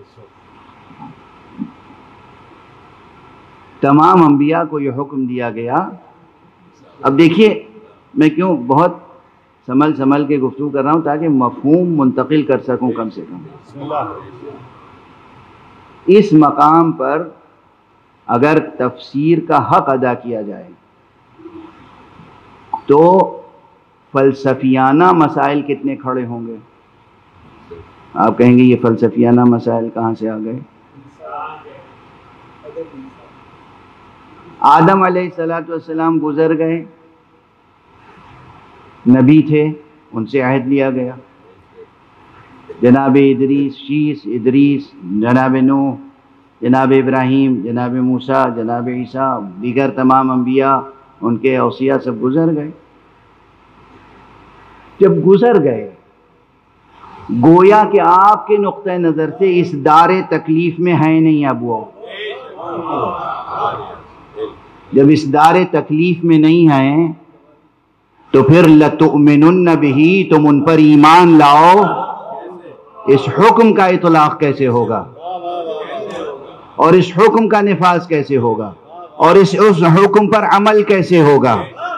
[SPEAKER 2] تمام انبیاء کو یہ حکم دیا گیا۔ اب دیکھیے میں کیوں بہت سنبھل کے گفتگو کر رہا ہوں تاکہ مفہوم منتقل کر سکوں کم سے کم۔ اس مقام پر اگر تفسیر کا حق ادا کیا جائے تو فلسفیانہ مسائل کتنے کھڑے ہوں گے؟ آپ کہیں گے یہ فلسفیانہ مسائل کہاں سے آ گئے؟ آدم علیہ السلام گزر گئے، نبی تھے، ان سے عہد لیا گیا۔ جناب ادریس، شیس، ادریس، جناب نوح، جناب ابراہیم، جناب موسیٰ، جناب عیسیٰ، دیگر تمام انبیاء ان کے اوصیاء سب گزر گئے. جب گزر گئے گویا کہ آپ کے نقطہ نظر سے اس دار تکلیف میں ہے نہیں اب وہ. جب اس دار تکلیف میں نہیں ہیں تو پھر لَتُؤْمِنُنَّ بِهِ، تم ان پر ایمان لاؤ. اس حکم کا اطلاق کیسے ہوگا اور اس حکم کا نفاذ کیسے ہوگا اور اس حکم پر عمل کیسے ہوگا؟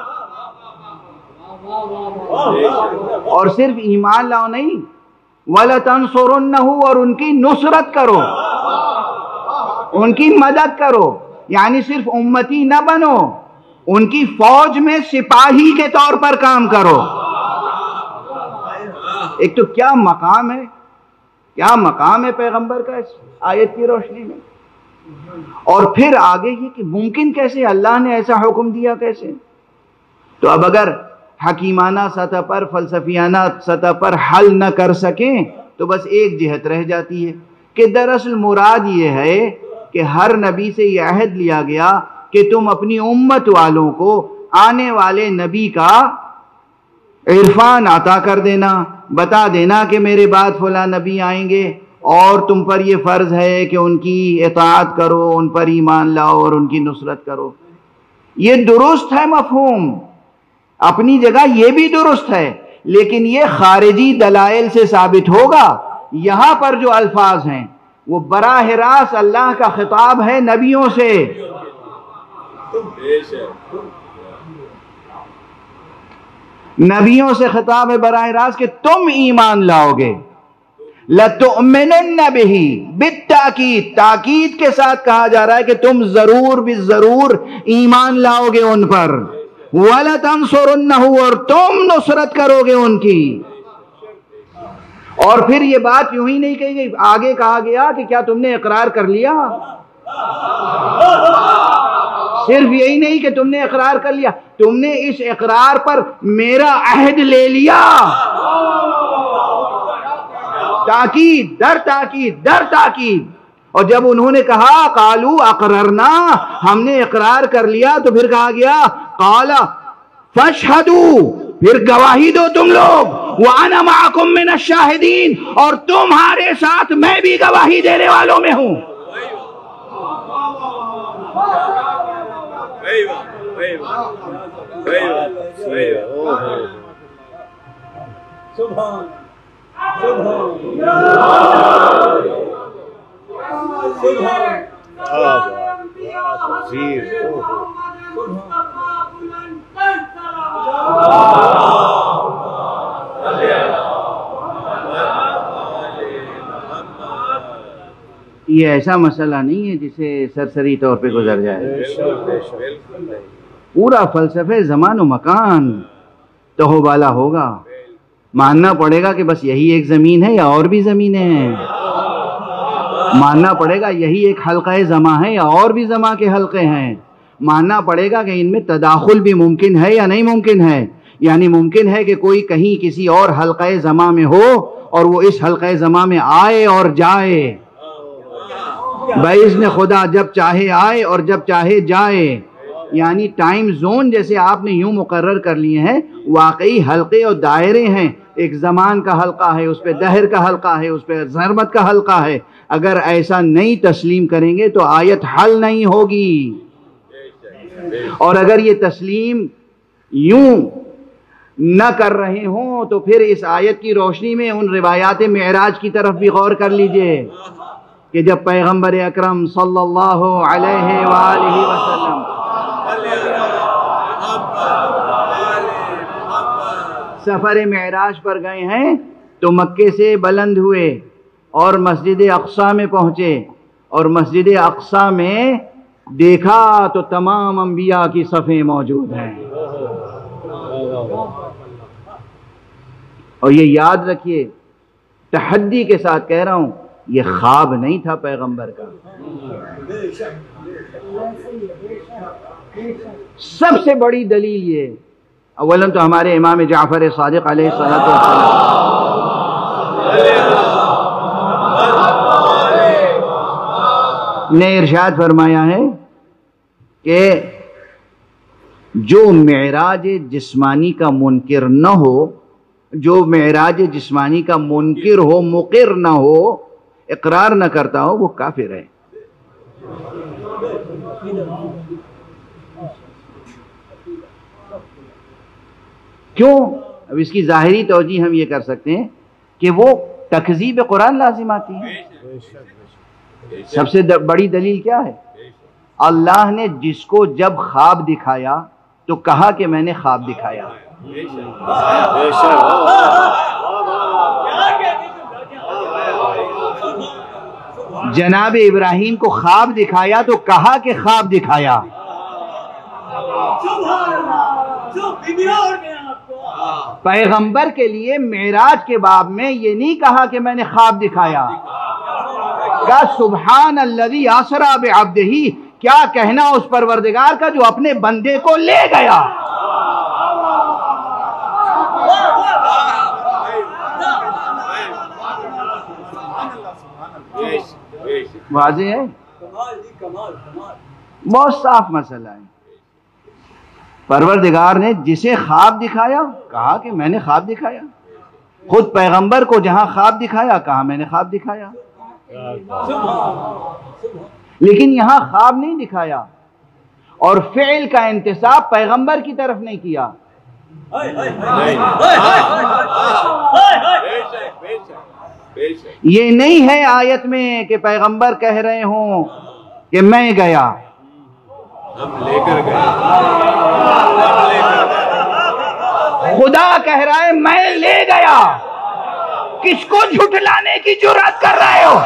[SPEAKER 2] اور صرف ایمان لاؤ نہیں، وَلَتَنْصُرُنَّهُ، اور ان کی نصرت کرو، ان کی مدد کرو. یعنی صرف امتی نہ بنو، ان کی فوج میں سپاہی کے طور پر کام کرو. ایک تو کیا مقام ہے، کیا مقام ہے پیغمبر کا اس آیت کی روشنی میں. اور پھر آگے یہ کہ ممکن کیسے، اللہ نے ایسا حکم دیا کیسے؟ تو اب اگر حکیمانہ سطح پر، فلسفیانہ سطح پر حل نہ کر سکیں تو بس ایک جہت رہ جاتی ہے کہ دراصل مراد یہ ہے کہ ہر نبی سے یہ عہد لیا گیا کہ تم اپنی امت والوں کو آنے والے نبی کا عرفان عطا کر دینا، بتا دینا کہ میرے بعد فلاں نبی آئیں گے اور تم پر یہ فرض ہے کہ ان کی اطاعت کرو، ان پر ایمان لاؤ اور ان کی نصرت کرو. یہ درست ہے مفہوم، اپنی جگہ یہ بھی درست ہے، لیکن یہ خارجی دلائل سے ثابت ہوگا. یہاں پر جو الفاظ ہیں وہ براہ راست اللہ کا خطاب ہے نبیوں سے. نبیوں سے خطاب ہے براہ راست کہ تم ایمان لاؤ گے. لَتُؤْمِنُنَّ بِهِ، بالتاکید، تاکید کے ساتھ کہا جا رہا ہے کہ تم ضرور بالضرور ایمان لاؤ گے ان پر. وَلَتَنْصُرُنَّهُ، اور تم نصرت کرو گے ان کی. اور پھر یہ بات یوں ہی نہیں کہی گئی، آگے کہا گیا کہ کیا تم نے اقرار کر لیا؟ صرف یہی نہیں کہ تم نے اقرار کر لیا، تم نے اس اقرار پر میرا عہد لے لیا. تاکید در تاکید در تاکید. اور جب انہوں نے کہا قالوا اقررنا، ہم نے اقرار کر لیا، تو پھر کہا گیا قال فاشهدوا، پھر گواہی دو تم لوگ، وانا معکم من الشاہدین، اور تمہارے ساتھ میں بھی گواہی دینے والوں میں ہوں. یہ ایسا مسئلہ نہیں ہے جسے سرسری طور پہ گزر جائے. پورا فلسفہ زمان و مکان تہو بالا ہوگا. ماننا پڑے گا کہ بس یہی ایک زمین ہے یا اور بھی زمینیں ہیں. ماننا پڑے گا یہی ایک حلقہ زماں ہے یا اور بھی زماں کے حلقے ہیں. ماننا پڑے گا کہ ان میں تداخل بھی ممکن ہے یا نہیں ممکن ہے. یعنی ممکن ہے کہ کوئی کہیں کسی اور حلقہ زماں میں ہو اور وہ اس حلقہ زماں میں آئے اور جائے، باذن خدا جب چاہے آئے اور جب چاہے جائے. یعنی ٹائم زون جیسے آپ نے یوں مقرر کر لیے ہیں، واقعی حلقے اور دائرے ہیں. ایک زمان کا حلقہ ہے، اس پہ دہر کا حلقہ ہے، اس پہ ضربت کا حلقہ ہے. اگر ایسا نہیں تسلیم کریں گے تو آیت حل نہیں ہوگی. اور اگر یہ تسلیم یوں نہ کر رہے ہوں تو پھر اس آیت کی روشنی میں ان روایات معراج کی طرف بھی غور کر لیجئے کہ جب پیغمبر اکرم صلی اللہ علیہ وآلہ وسلم سفر معراج پر گئے ہیں تو مکے سے بلند ہوئے اور مسجد اقصی میں پہنچے، اور مسجد اقصی میں دیکھا تو تمام انبیاء کی صفیں موجود ہیں. اور یہ یاد رکھیے، تحدی کے ساتھ کہہ رہا ہوں، یہ خواب نہیں تھا پیغمبر کا. سب سے بڑی دلیل یہ، اولاً تو ہمارے امام جعفر صادق علیہ السلام نے ارشاد فرمایا ہے کہ جو معراج جسمانی کا منکر نہ ہو، جو معراج جسمانی کا منکر ہو، مقر نہ ہو، اقرار نہ کرتا ہو، وہ کافر ہے۔ کیوں؟ اب اس کی ظاہری توجیہ ہم یہ کر سکتے ہیں کہ وہ تکذیب قرآن لازم آتی ہے۔ سب سے بڑی دلیل کیا ہے؟ اللہ نے جس کو جب خواب دکھایا تو کہا کہ میں نے خواب دکھایا۔ جناب ابراہیم کو خواب دکھایا تو کہا کہ خواب دکھایا۔ پیغمبر کے لیے معراج کے باب میں یہ نہیں کہا کہ میں نے خواب دکھایا، کہا سبحان الذی اسری بعبدہ، کیا کہنا اس پروردگار کا جو اپنے بندے کو لے گیا۔ واضح ہے، بہت صاف مسئلہ ہے۔ پروردگار نے جسے خواب دکھایا کہا کہ میں نے خواب دکھایا، خود پیغمبر کو جہاں خواب دکھایا کہا میں نے خواب دکھایا، لیکن یہاں خواب نہیں دکھایا اور فعل کا انتساب پیغمبر کی طرف نہیں کیا۔ یہ نہیں ہے آیت میں کہ پیغمبر کہہ رہے ہوں کہ میں گیا، خدا کہہ رہا ہے میں لے گیا۔ کس کو جھٹلانے کی جرات کر رہے ہو؟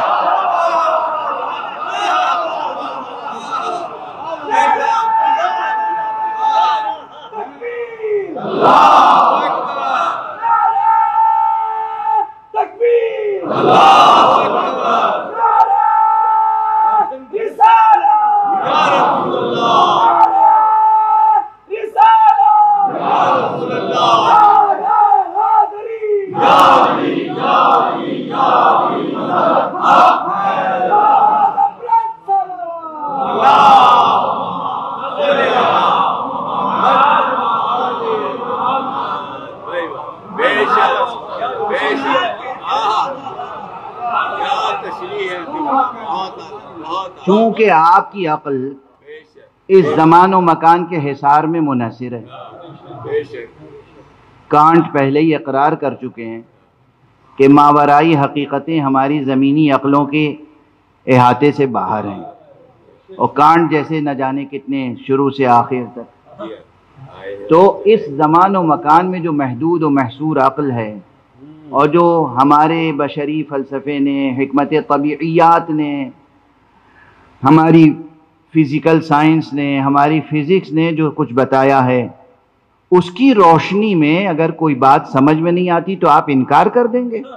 [SPEAKER 2] چونکہ آپ کی عقل اس زمان و مکان کے حصار میں منحصر ہے۔ کانٹ پہلے ہی اقرار کر چکے ہیں کہ ماورائی حقیقتیں ہماری زمینی عقلوں کے احاطے سے باہر ہیں، اور کانٹ جیسے نہ جانے کتنے شروع سے آخر تک۔ تو اس زمان و مکان میں جو محدود و محصور عقل ہے، اور جو ہمارے بشری فلسفے نے، حکمت طبیعیات نے، ہماری فزیکل سائنس نے، ہماری فزکس نے جو کچھ بتایا ہے، اس کی روشنی میں اگر کوئی بات سمجھ میں نہیں آتی تو آپ انکار کر دیں گے؟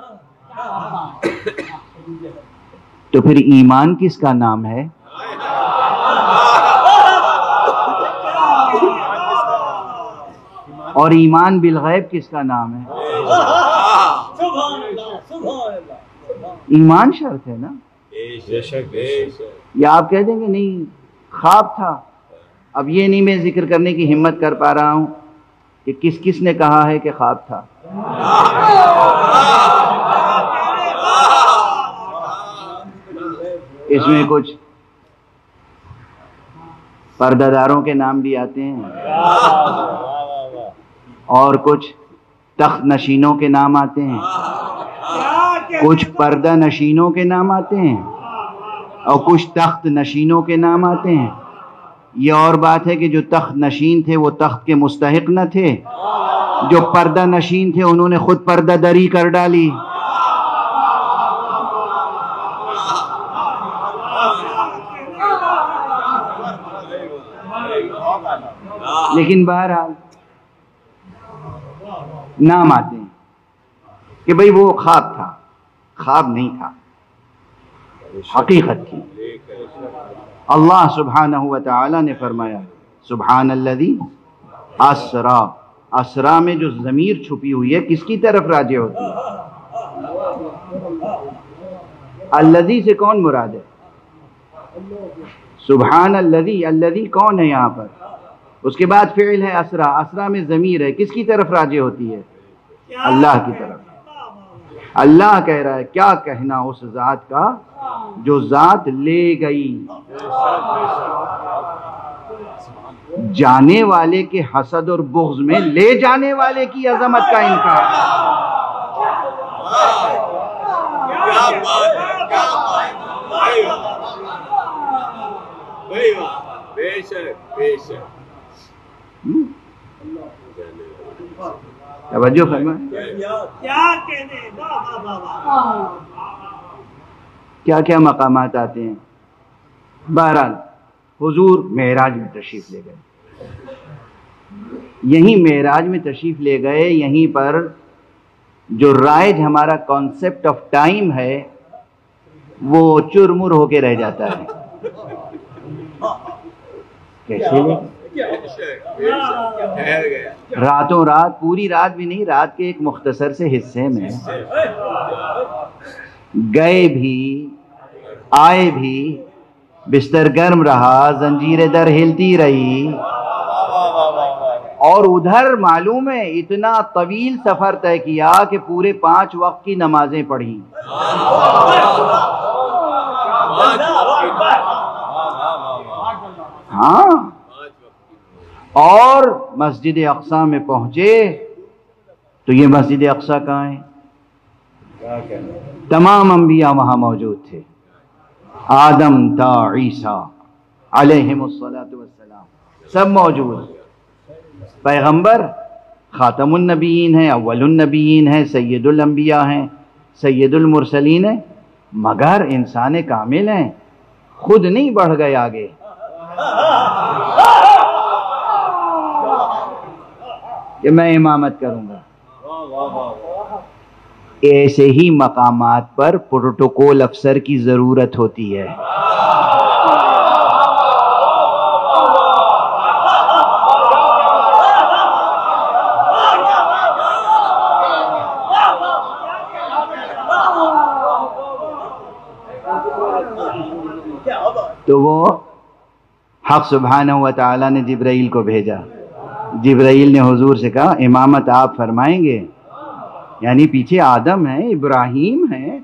[SPEAKER 2] تو پھر ایمان کس کا نام ہے؟ اور ایمان بالغیب کس کا نام ہے؟ ایمان شرط ہے نا؟ یا آپ کہہ دیں گے نہیں خواب تھا۔ اب یہ نہیں میں ذکر کرنے کی ہمت کر پا رہا ہوں کہ کس کس نے کہا ہے کہ خواب تھا۔ اس میں کچھ پردہ داروں کے نام بھی آتے ہیں، اور کچھ تخت نشینوں کے نام آتے ہیں، کچھ پردہ نشینوں کے نام آتے ہیں، اور کچھ تخت نشینوں کے نام آتے ہیں۔ یہ اور بات ہے کہ جو تخت نشین تھے وہ تخت کے مستحق نہ تھے، جو پردہ نشین تھے انہوں نے خود پردہ دری کر ڈالی۔ لیکن بہرحال نام آتے ہیں کہ بھئی وہ خواب تھا، خواب نہیں تھا، حقیقت تھی۔ اللہ سبحانہ وتعالی نے فرمایا سبحان الذی اسرا، اسرا میں جو ضمیر چھپی ہوئی ہے کس کی طرف راجع ہوتی ہے؟ الذی سے کون مراد ہے؟ سبحان الذی، الذی کون ہے یہاں پر؟ اس کے بعد فعل ہے اسرا، اسرا میں ضمیر ہے، کس کی طرف راجع ہوتی ہے؟ اللہ کی طرف۔ اللہ کہہ رہا ہے کیا کہنا اس ذات کا جو ذات لے گئی جانے والے کے حسد اور بغض میں لے جانے والے کی عظمت کا انکار۔ توجہ فرمائیں، کیا کیا مقامات آتے ہیں۔ بہرحال حضور معراج میں تشریف لے گئے، یہیں معراج میں تشریف لے گئے، یہیں پر جو رائج ہمارا کانسیپٹ آف ٹائم ہے وہ چرمر ہو کے رہ جاتا ہے۔ کیسے لے راتوں رات، پوری رات بھی نہیں، رات کے ایک مختصر سے حصے میں گئے بھی آئے بھی، بستر گرم رہا، زنجیر در ہلتی رہی، اور ادھر معلوم ہے اتنا طویل سفر طے کیا کہ پورے 5 وقت کی نمازیں پڑھی۔ ہاں، اور مسجد اقصی میں پہنچے تو یہ مسجد اقصی کہاں ہے؟ تمام انبیاء وہاں موجود تھے، آدم تا عیسیٰ علیہم السلام سب موجود۔ پیغمبر خاتم النبیین ہیں، اول النبیین ہیں، سید الانبیاء ہیں، سید المرسلین ہیں، مگر انسان کامل ہیں، خود نہیں بڑھ گئے آگے۔ کہ میں امامت کروں گا۔ ایسے ہی مقامات پر پروٹوکول افسر کی ضرورت ہوتی ہے۔ تو وہ حق سبحانہ و تعالیٰ نے جبرائیل کو بھیجا، جبرائیل نے حضور سے کہا امامت آپ فرمائیں گے، یعنی پیچھے آدم ہیں، ابراہیم ہیں،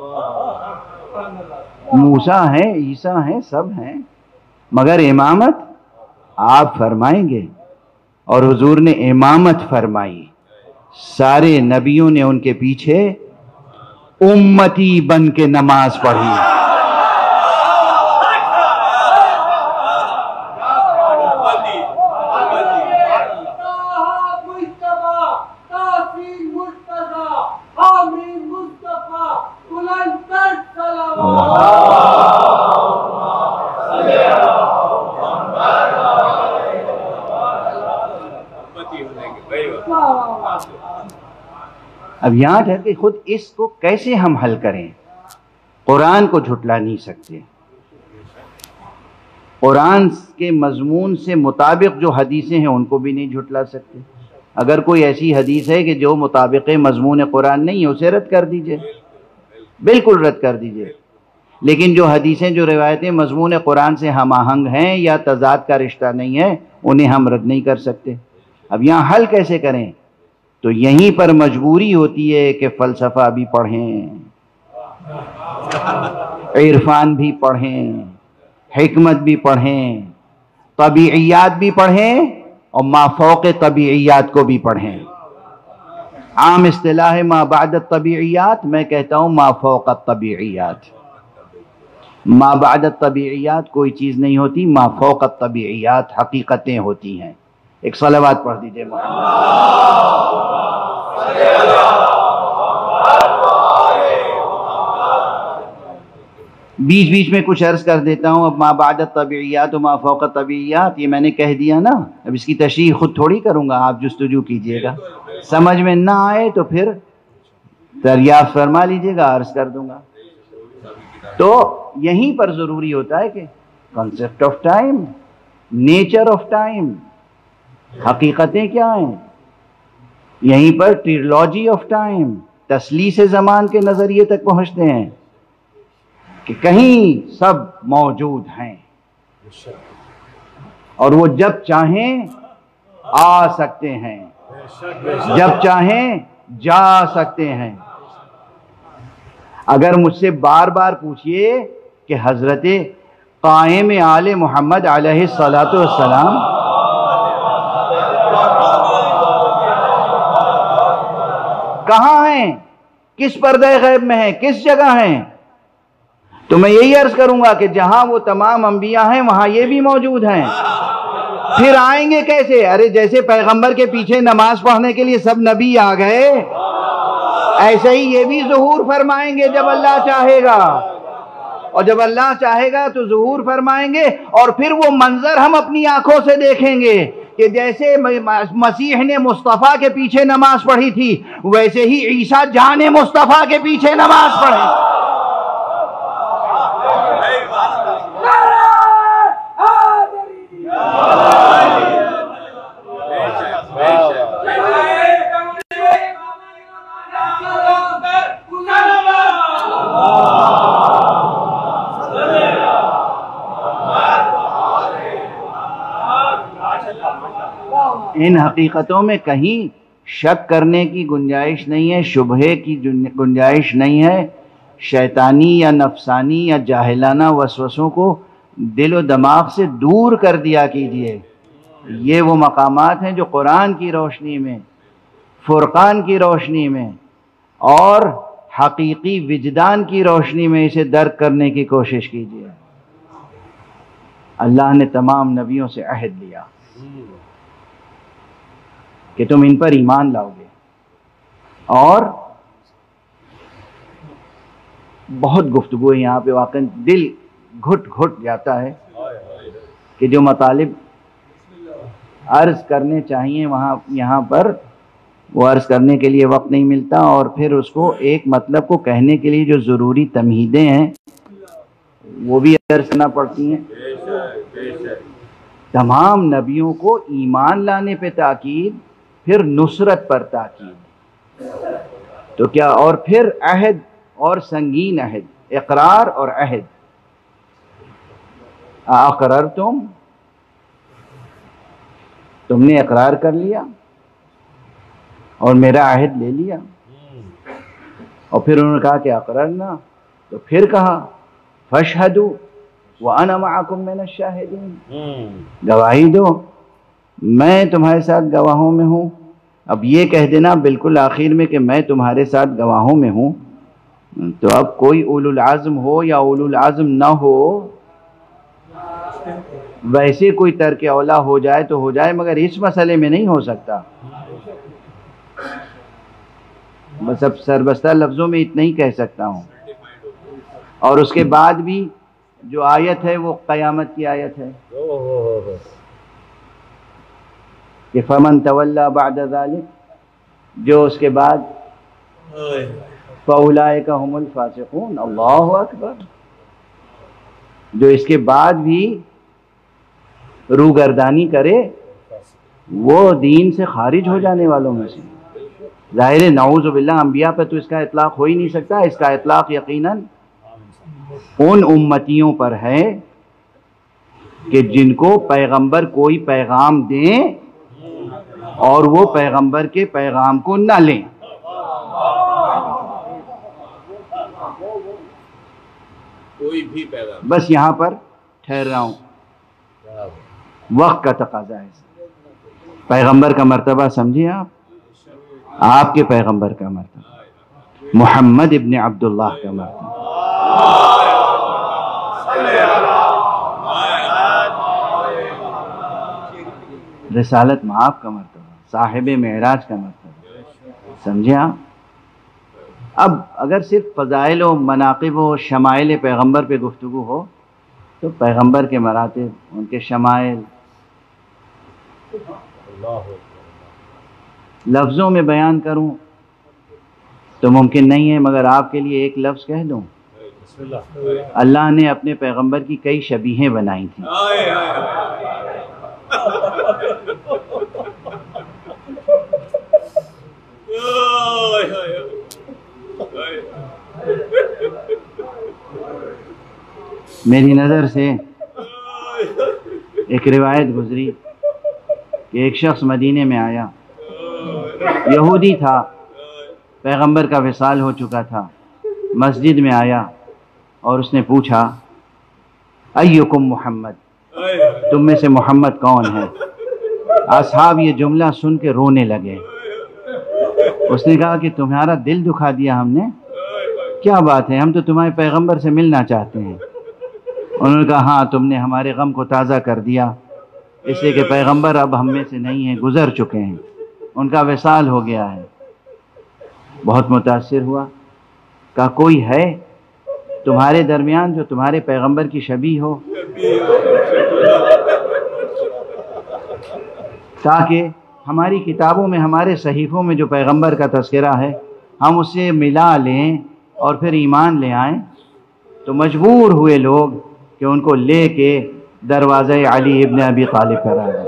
[SPEAKER 2] موسیٰ ہیں، عیسیٰ ہیں، سب ہیں، مگر امامت آپ فرمائیں گے۔ اور حضور نے امامت فرمائی، سارے نبیوں نے ان کے پیچھے امتی بن کے نماز پڑھی۔ اب یہاں ٹھہر کے خود اس کو کیسے ہم حل کریں؟ قرآن کو جھٹلا نہیں سکتے، قرآن کے مضمون سے مطابق جو حدیثیں ہیں ان کو بھی نہیں جھٹلا سکتے۔ اگر کوئی ایسی حدیث ہے کہ جو مطابق مضمون قرآن نہیں ہے اسے رد کر دیجئے، بالکل رد کر دیجئے، لیکن جو حدیثیں جو روایتیں مضمون قرآن سے ہم آہنگ ہیں یا تضاد کا رشتہ نہیں ہے انہیں ہم رد نہیں کر سکتے۔ اب یہاں حل کیسے کریں؟ تو یہیں پر مجبوری ہوتی ہے کہ فلسفہ بھی پڑھیں، عرفان بھی پڑھیں، حکمت بھی پڑھیں، طبیعیات بھی پڑھیں، اور ما فوق طبیعیات کو بھی پڑھیں۔ عام اصطلاح ما بعد الطبیعیات، میں کہتا ہوں ما فوق الطبیعیات۔ ما بعد الطبیعیات کوئی چیز نہیں ہوتی، ما فوق الطبیعیات حقیقتیں ہوتی ہیں۔ ایک صلوات پڑھ دیجئے بیچ بیچ میں کچھ عرض کر دیتا ہوں۔ اب ما بعد الطبیعیات و ما فوق الطبیعیات یہ میں نے کہہ دیا نا، اب اس کی تشریح خود تھوڑی کروں گا، آپ جستجو کیجئے گا، سمجھ میں نہ آئے تو پھر دریافت فرما لیجئے گا، عرض کر دوں گا۔ تو یہیں پر ضروری ہوتا ہے کہ concept of time, nature of time, حقیقتیں کیا ہیں، یہیں پر ٹریلوجی آف ٹائم، تسلیس زمان کے نظریے تک پہنچتے ہیں کہ کہیں سب موجود ہیں۔ اور وہ جب چاہیں آ سکتے ہیں، جب چاہیں جا سکتے ہیں۔ اگر مجھ سے بار بار پوچھئے کہ حضرت قائم آل محمد علیہ السلام کہاں ہیں، کس پردہ غیب میں ہیں، کس جگہ ہیں، تو میں یہی عرض کروں گا کہ جہاں وہ تمام انبیاء ہیں وہاں یہ بھی موجود ہیں۔ پھر آئیں گے کیسے؟ ارے جیسے پیغمبر کے پیچھے نماز پڑھنے کے لیے سب نبی آ گئے، ایسے ہی یہ بھی ظہور فرمائیں گے جب اللہ چاہے گا، اور جب اللہ چاہے گا تو ظہور فرمائیں گے، اور پھر وہ منظر ہم اپنی آنکھوں سے دیکھیں گے کہ جیسے مسیح نے مصطفیٰ کے پیچھے نماز پڑھی تھی ویسے ہی عیسیٰ جان مصطفیٰ کے پیچھے نماز پڑھے۔ ان حقیقتوں میں کہیں شک کرنے کی گنجائش نہیں ہے، شبہے کی گنجائش نہیں ہے۔ شیطانی یا نفسانی یا جاہلانہ وسوسوں کو دل و دماغ سے دور کر دیا کیجئے۔ یہ وہ مقامات ہیں جو قرآن کی روشنی میں، فرقان کی روشنی میں اور حقیقی وجدان کی روشنی میں اسے درک کرنے کی کوشش کیجئے۔ اللہ نے تمام نبیوں سے عہد لیا کہ تم ان پر ایمان لاؤ گے، اور بہت گفتگو ہے یہاں پہ، واقعا دل گھٹ گھٹ جاتا ہے کہ جو مطالب عرض کرنے چاہیے وہاں یہاں پر وہ عرض کرنے کے لیے وقت نہیں ملتا، اور پھر اس کو ایک مطلب کو کہنے کے لیے جو ضروری تمہیدیں ہیں وہ بھی عرض کرنا پڑتی ہیں۔ تمام نبیوں کو ایمان لانے پہ تاکید، پھر نصرت پر تاکید، تو کیا، اور پھر عہد اور سنگین عہد، اقرار اور عہد۔ اقررتم، تم نے اقرار کر لیا اور میرا عہد لے لیا، اور پھر انہوں نے کہا کہ اقررنا، تو پھر کہا فاشہدوا وانا معکم من الشاہدین، گواہی دو میں تمہارے ساتھ گواہوں میں ہوں۔ اب یہ کہہ دینا بالکل آخر میں کہ میں تمہارے ساتھ گواہوں میں ہوں، تو اب کوئی اولو العزم ہو یا اولو العزم نہ ہو، ویسے کوئی ترک اولا ہو جائے تو ہو جائے، مگر اس مسئلے میں نہیں ہو سکتا۔ بس اب سربستہ لفظوں میں اتنا ہی کہہ سکتا ہوں، اور اس کے بعد بھی جو آیت ہے وہ قیامت کی آیت ہے کہ فمن تولی بعد ذلک، جو اس کے بعد فاولئک هم الفاسقون، اللہ اکبر، جو اس کے بعد بھی روگردانی کرے وہ دین سے خارج ہو جانے والوں میں سے۔ ظاہر نعوذ باللہ انبیاء پہ تو اس کا اطلاق ہو ہی نہیں سکتا، اس کا اطلاق یقیناً ان امتیوں پر ہے کہ جن کو پیغمبر کوئی پیغام دیں اور وہ پیغمبر کے پیغام کو نہ لیں۔
[SPEAKER 3] کوئی بھی پیغام،
[SPEAKER 2] بس یہاں پر ٹھہر رہا ہوں، وقت کا تقاضا ہے۔ پیغمبر کا مرتبہ سمجھیں آپ کے پیغمبر کا مرتبہ، محمد ابن عبداللہ کا مرتبہ، رسالت مآب کا مرتبہ، صاحب معراج کا مرتبہ، سمجھیں آپ؟ اب اگر صرف فضائل و مناقب و شمائل پیغمبر پہ گفتگو ہو تو پیغمبر کے مراتب، ان کے شمائل لفظوں میں بیان کروں تو ممکن نہیں ہے، مگر آپ کے لیے ایک لفظ کہہ دوں، اللہ نے اپنے پیغمبر کی کئی شبیہیں بنائی تھیں۔ میری نظر سے ایک روایت گزری کہ ایک شخص مدینے میں آیا، یہودی تھا، پیغمبر کا وصال ہو چکا تھا، مسجد میں آیا اور اس نے پوچھا ایکم محمد، تم میں سے محمد کون ہے؟ اصحاب یہ جملہ سن کے رونے لگے۔ اس نے کہا کہ تمہارا دل دکھا دیا ہم نے، کیا بات ہے، ہم تو تمہارے پیغمبر سے ملنا چاہتے ہیں۔ انہوں نے کہا ہاں، تم نے ہمارے غم کو تازہ کر دیا، اس لیے کہ پیغمبر اب ہم میں سے نہیں ہیں، گزر چکے ہیں، ان کا وصال ہو گیا ہے۔ بہت متاثر ہوا، کہا کوئی ہے تمہارے درمیان جو تمہارے پیغمبر کی شبیہ ہو، تاکہ ہماری کتابوں میں، ہمارے صحیفوں میں جو پیغمبر کا تذکرہ ہے ہم اسے ملا لیں اور پھر ایمان لے آئیں۔ تو مجبور ہوئے لوگ کہ ان کو لے کے دروازہ علی ابن ابی طالب پر آئے۔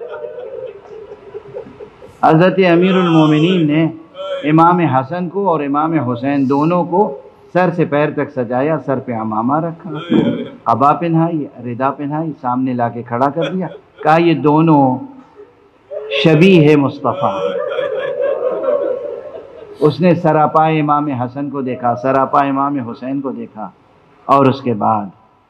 [SPEAKER 2] حضرت امیر المومنین نے امام حسن کو اور امام حسین دونوں کو سر سے پیر تک سجایا، سر پہ عمامہ رکھا، قبا پہنائی، ردا پہنائی، سامنے لا کے کھڑا کر دیا، کہا یہ دونوں شبیہ مصطفیٰ۔ اس نے سراپائے امام حسن کو دیکھا، سراپا امام حسین کو دیکھا، اور اس کے بعد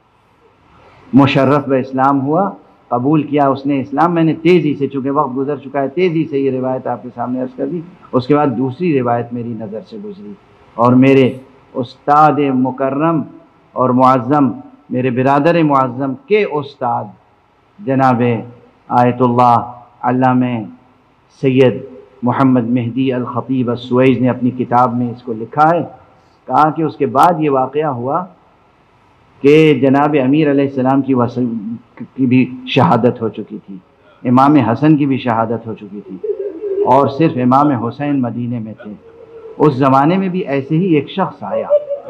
[SPEAKER 2] مشرف اسلام ہوا، قبول کیا اس نے اسلام۔ میں نے تیزی سے، چونکہ وقت گزر چکا ہے، تیزی سے یہ روایت آپ کے سامنے عرض کر دی۔ اس کے بعد دوسری روایت میری نظر سے گزری، اور میرے استاد مکرم اور معظم، میرے برادر معظم کے استاد جناب آیت اللہ علامہ سید محمد مہدی الخطیب السویز نے اپنی کتاب میں اس کو لکھا ہے۔ کہا کہ اس کے بعد یہ واقعہ ہوا کہ جناب امیر علیہ السلام کی بھی شہادت ہو چکی تھی، امام حسن کی بھی شہادت ہو چکی تھی، اور صرف امام حسین مدینے میں تھے۔ اس زمانے میں بھی ایسے ہی ایک شخص آیا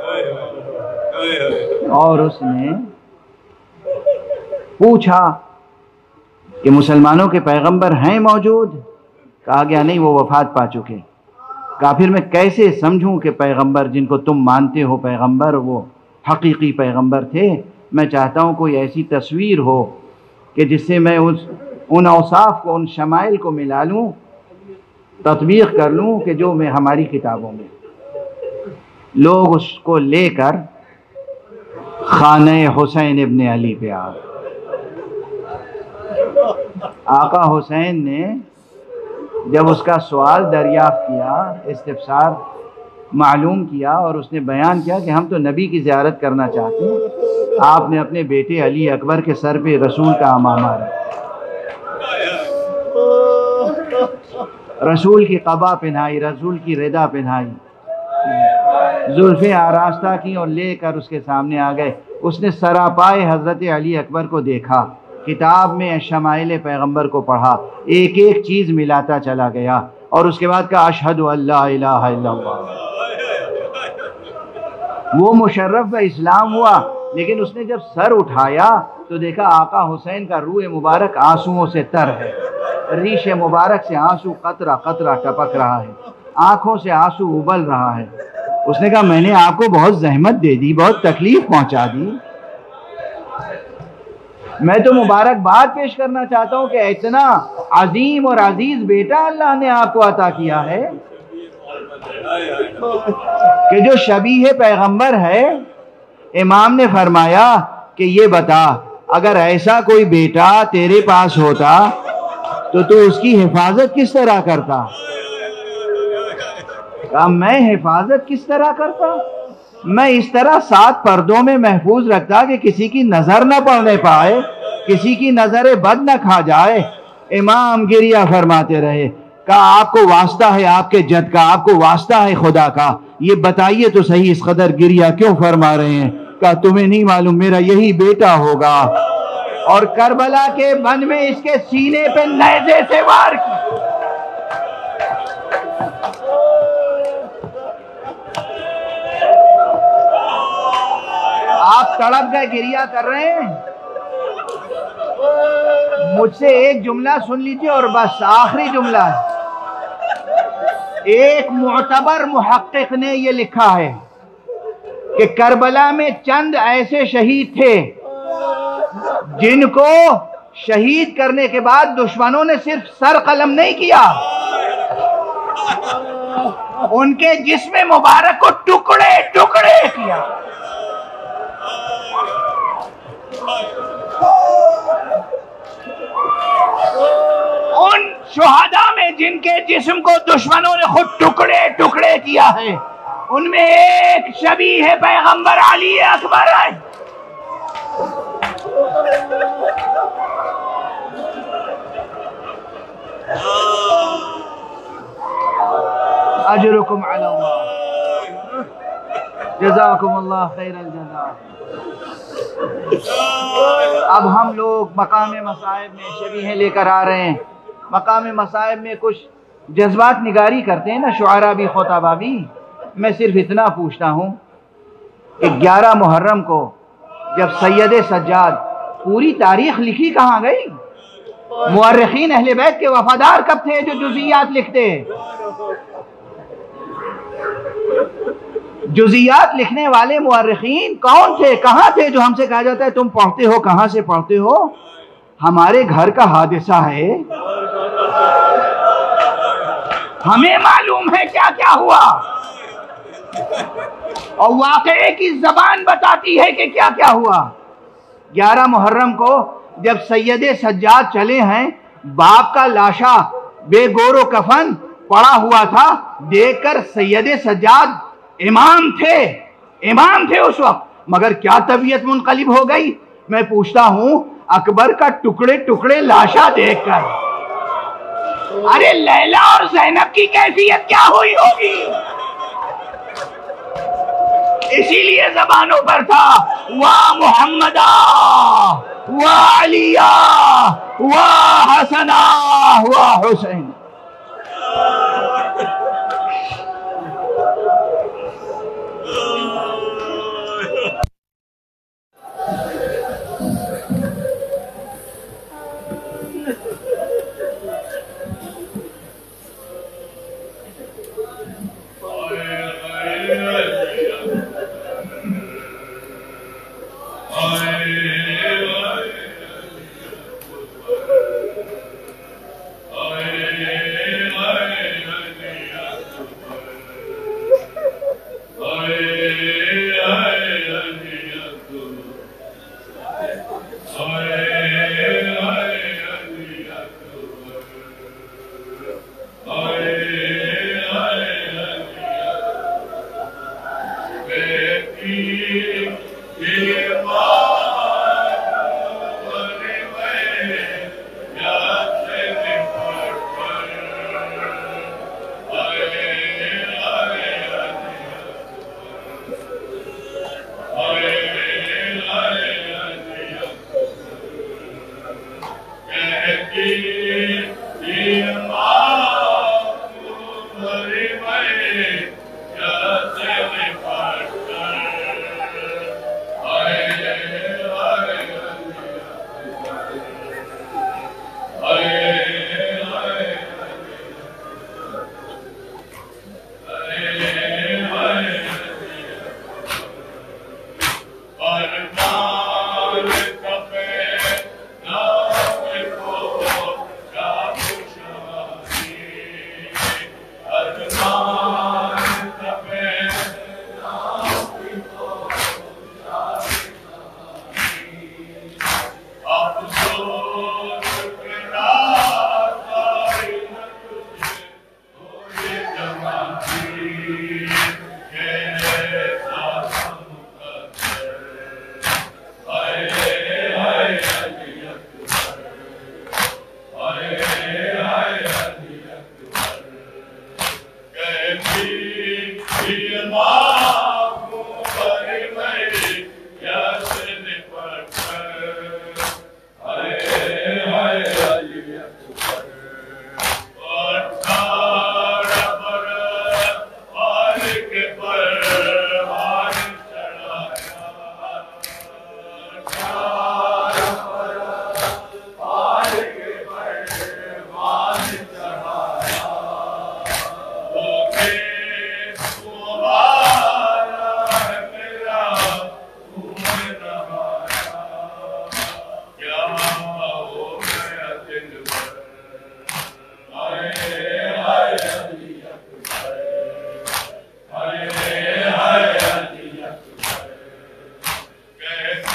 [SPEAKER 2] اور اس نے پوچھا کہ مسلمانوں کے پیغمبر ہیں موجود؟ کہا گیا نہیں، وہ وفات پا چکے۔ کہا پھر میں کیسے سمجھوں کہ پیغمبر جن کو تم مانتے ہو پیغمبر وہ حقیقی پیغمبر تھے؟ میں چاہتا ہوں کوئی ایسی تصویر ہو کہ جس سے میں ان اوصاف کو، ان شمائل کو ملا لوں، تطبیق کر لوں کہ جو میں ہماری کتابوں میں۔ لوگ اس کو لے کر خانہ حسین ابن علی پہ آ گئے۔ آقا حسین نے جب اس کا سوال دریافت کیا، استفسار معلوم کیا، اور اس نے بیان کیا کہ ہم تو نبی کی زیارت کرنا چاہتے ہیں، آپ نے اپنے بیٹے علی اکبر کے سر پہ رسول کا عمامہ رکھا، رسول کی قبا پہنائی، رسول کی ردا پہنائی، زلفیں آراستہ کی، اور لے کر اس کے سامنے آ گئے۔ اس نے سراپائے حضرت علی اکبر کو دیکھا، کتاب میں شمائل پیغمبر کو پڑھا، ایک ایک چیز ملاتا چلا گیا، اور اس کے بعد کہا اشہد ان لا الہ الا اللہ۔ وہ مشرف اسلام ہوا، لیکن اس نے جب سر اٹھایا تو دیکھا آقا حسین کا روح مبارک آنسوؤں سے تر ہے، ریش مبارک سے آنسو قطرہ قطرہ ٹپک رہا ہے، آنکھوں سے آنسو ابل رہا ہے۔ اس نے کہا میں نے آپ کو بہت زحمت دے دی، بہت تکلیف پہنچا دی، میں تو مبارکباد پیش کرنا چاہتا ہوں کہ اتنا عظیم اور عزیز بیٹا اللہ نے آپ کو عطا کیا ہے کہ جو شبیہ پیغمبر ہے۔ امام نے فرمایا کہ یہ بتا، اگر ایسا کوئی بیٹا تیرے پاس ہوتا تو تو اس کی حفاظت کس طرح کرتا؟ کہا میں حفاظت کس طرح کرتا؟ میں اس طرح 7 پردوں میں محفوظ رکھتا کہ کسی کی نظر نہ پڑنے پائے، کسی کی نظر بد نہ کھا جائے۔ امام گریہ فرماتے رہے، کہا آپ کو واسطہ ہے آپ کے جد کا، آپ کو واسطہ ہے خدا کا، یہ بتائیے تو صحیح اس قدر گریہ کیوں فرما رہے ہیں؟ کہا تمہیں نہیں معلوم میرا یہی بیٹا ہوگا۔ اور کربلا کے بن میں اس کے سینے پہ نیزے سے وار کی۔ آپ تڑپ گئے، گریہ کر رہے ہیں۔ مجھ سے ایک جملہ سن لیجئے اور بس آخری جملہ ہے۔ ایک معتبر محقق نے یہ لکھا ہے کہ کربلا میں چند ایسے شہید تھے جن کو
[SPEAKER 4] شہید کرنے کے بعد دشمنوں نے صرف سر قلم نہیں کیا، ان کے جسم مبارک کو ٹکڑے ٹکڑے کیا۔ ان شہداء میں جن کے جسم کو دشمنوں نے خود ٹکڑے ٹکڑے کیا ہے، ان میں ایک شبیہ پیغمبر علی اکبر ہے۔ اجرکم علی اللہ، جزاکم اللہ خیر الجزاء۔ اب ہم لوگ مقام مصائب میں شبیہیں لے کر آ رہے ہیں۔ مقام مصائب میں کچھ جذبات نگاری کرتے ہیں نا شعراء بھی خطباء بھی۔ میں صرف اتنا پوچھتا ہوں کہ 11 محرم کو جب سید سجاد، پوری تاریخ لکھی کہاں گئی؟ مورخین اہل بیت کے وفادار کب تھے جو جزیات لکھتے؟ جزیات لکھنے والے مورخین کون تھے، کہاں تھے؟ جو ہم سے کہا جاتا ہے تم پڑھتے ہو، کہاں سے پڑھتے ہو؟ ہمارے گھر کا حادثہ ہے، ہمیں معلوم ہے کیا کیا ہوا، اور واقعے کی زبان بتاتی ہے کہ کیا کیا ہوا۔ 11 محرم کو جب سید سجاد چلے ہیں، باپ کا لاشا بے گور و کفن پڑا ہوا تھا، دیکھ کر سید سجاد امام تھے اس وقت، مگر کیا طبیعت منقلب ہو گئی؟ میں پوچھتا ہوں اکبر کا ٹکڑے ٹکڑے لاشا دیکھ کر، ارے لیلا اور زینب کی کیفیت کیا ہوئی ہوگی؟ اسی لیے زبانوں پر تھا واہ محمدہ واہ علیہ واہ حسنہ واہ حسین۔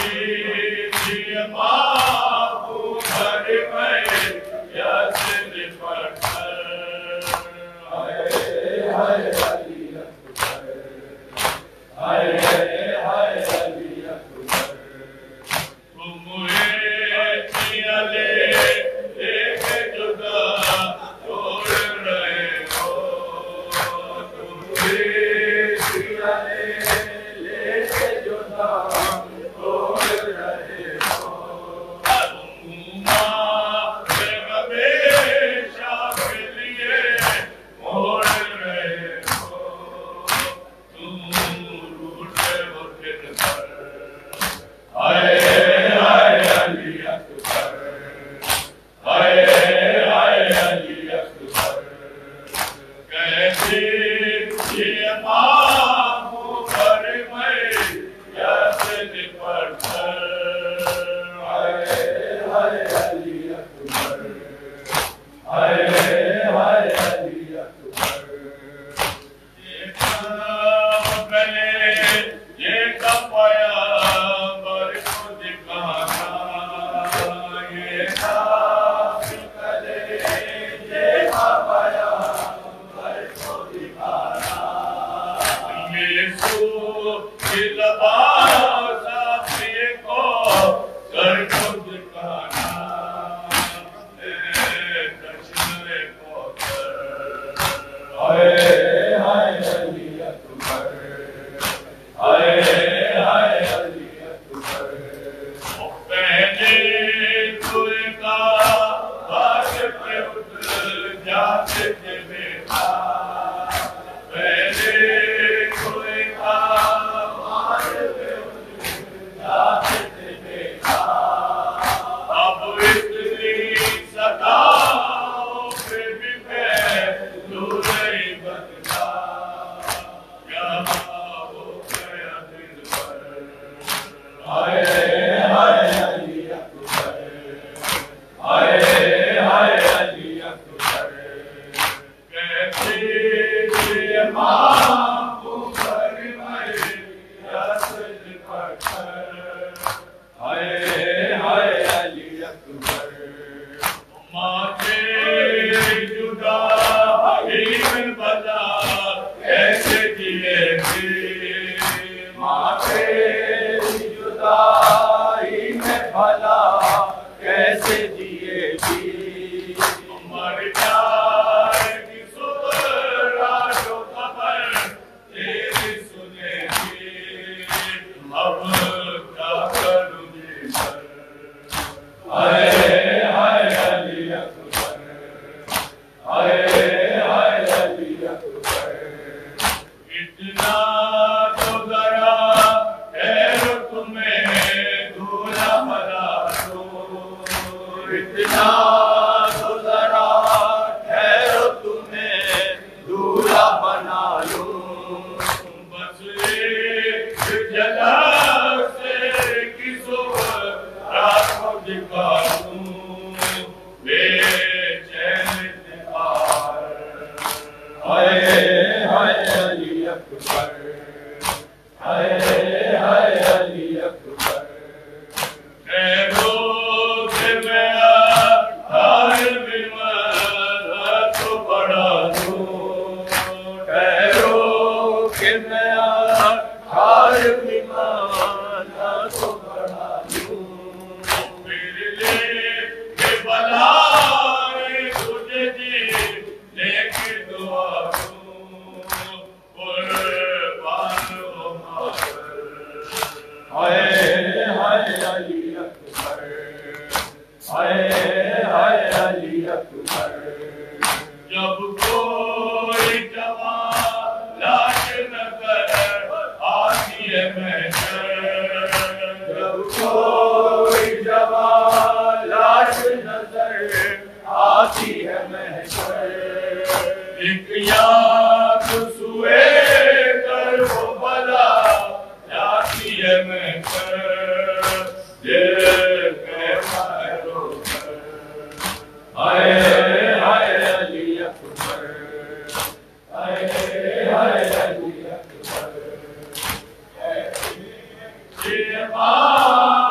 [SPEAKER 5] Yeah.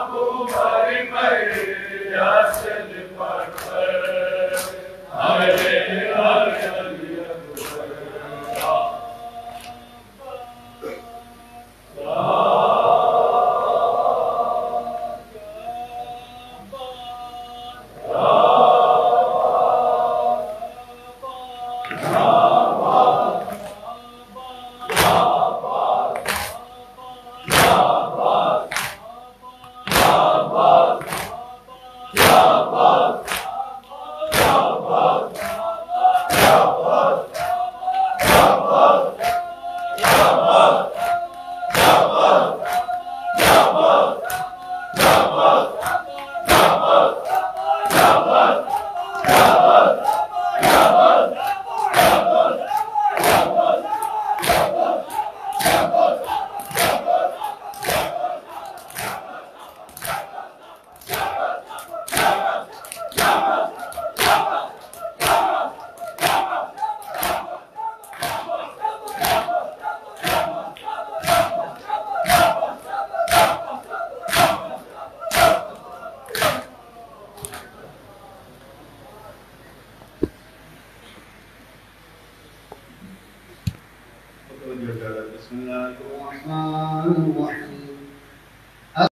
[SPEAKER 5] الرحمن الرحیم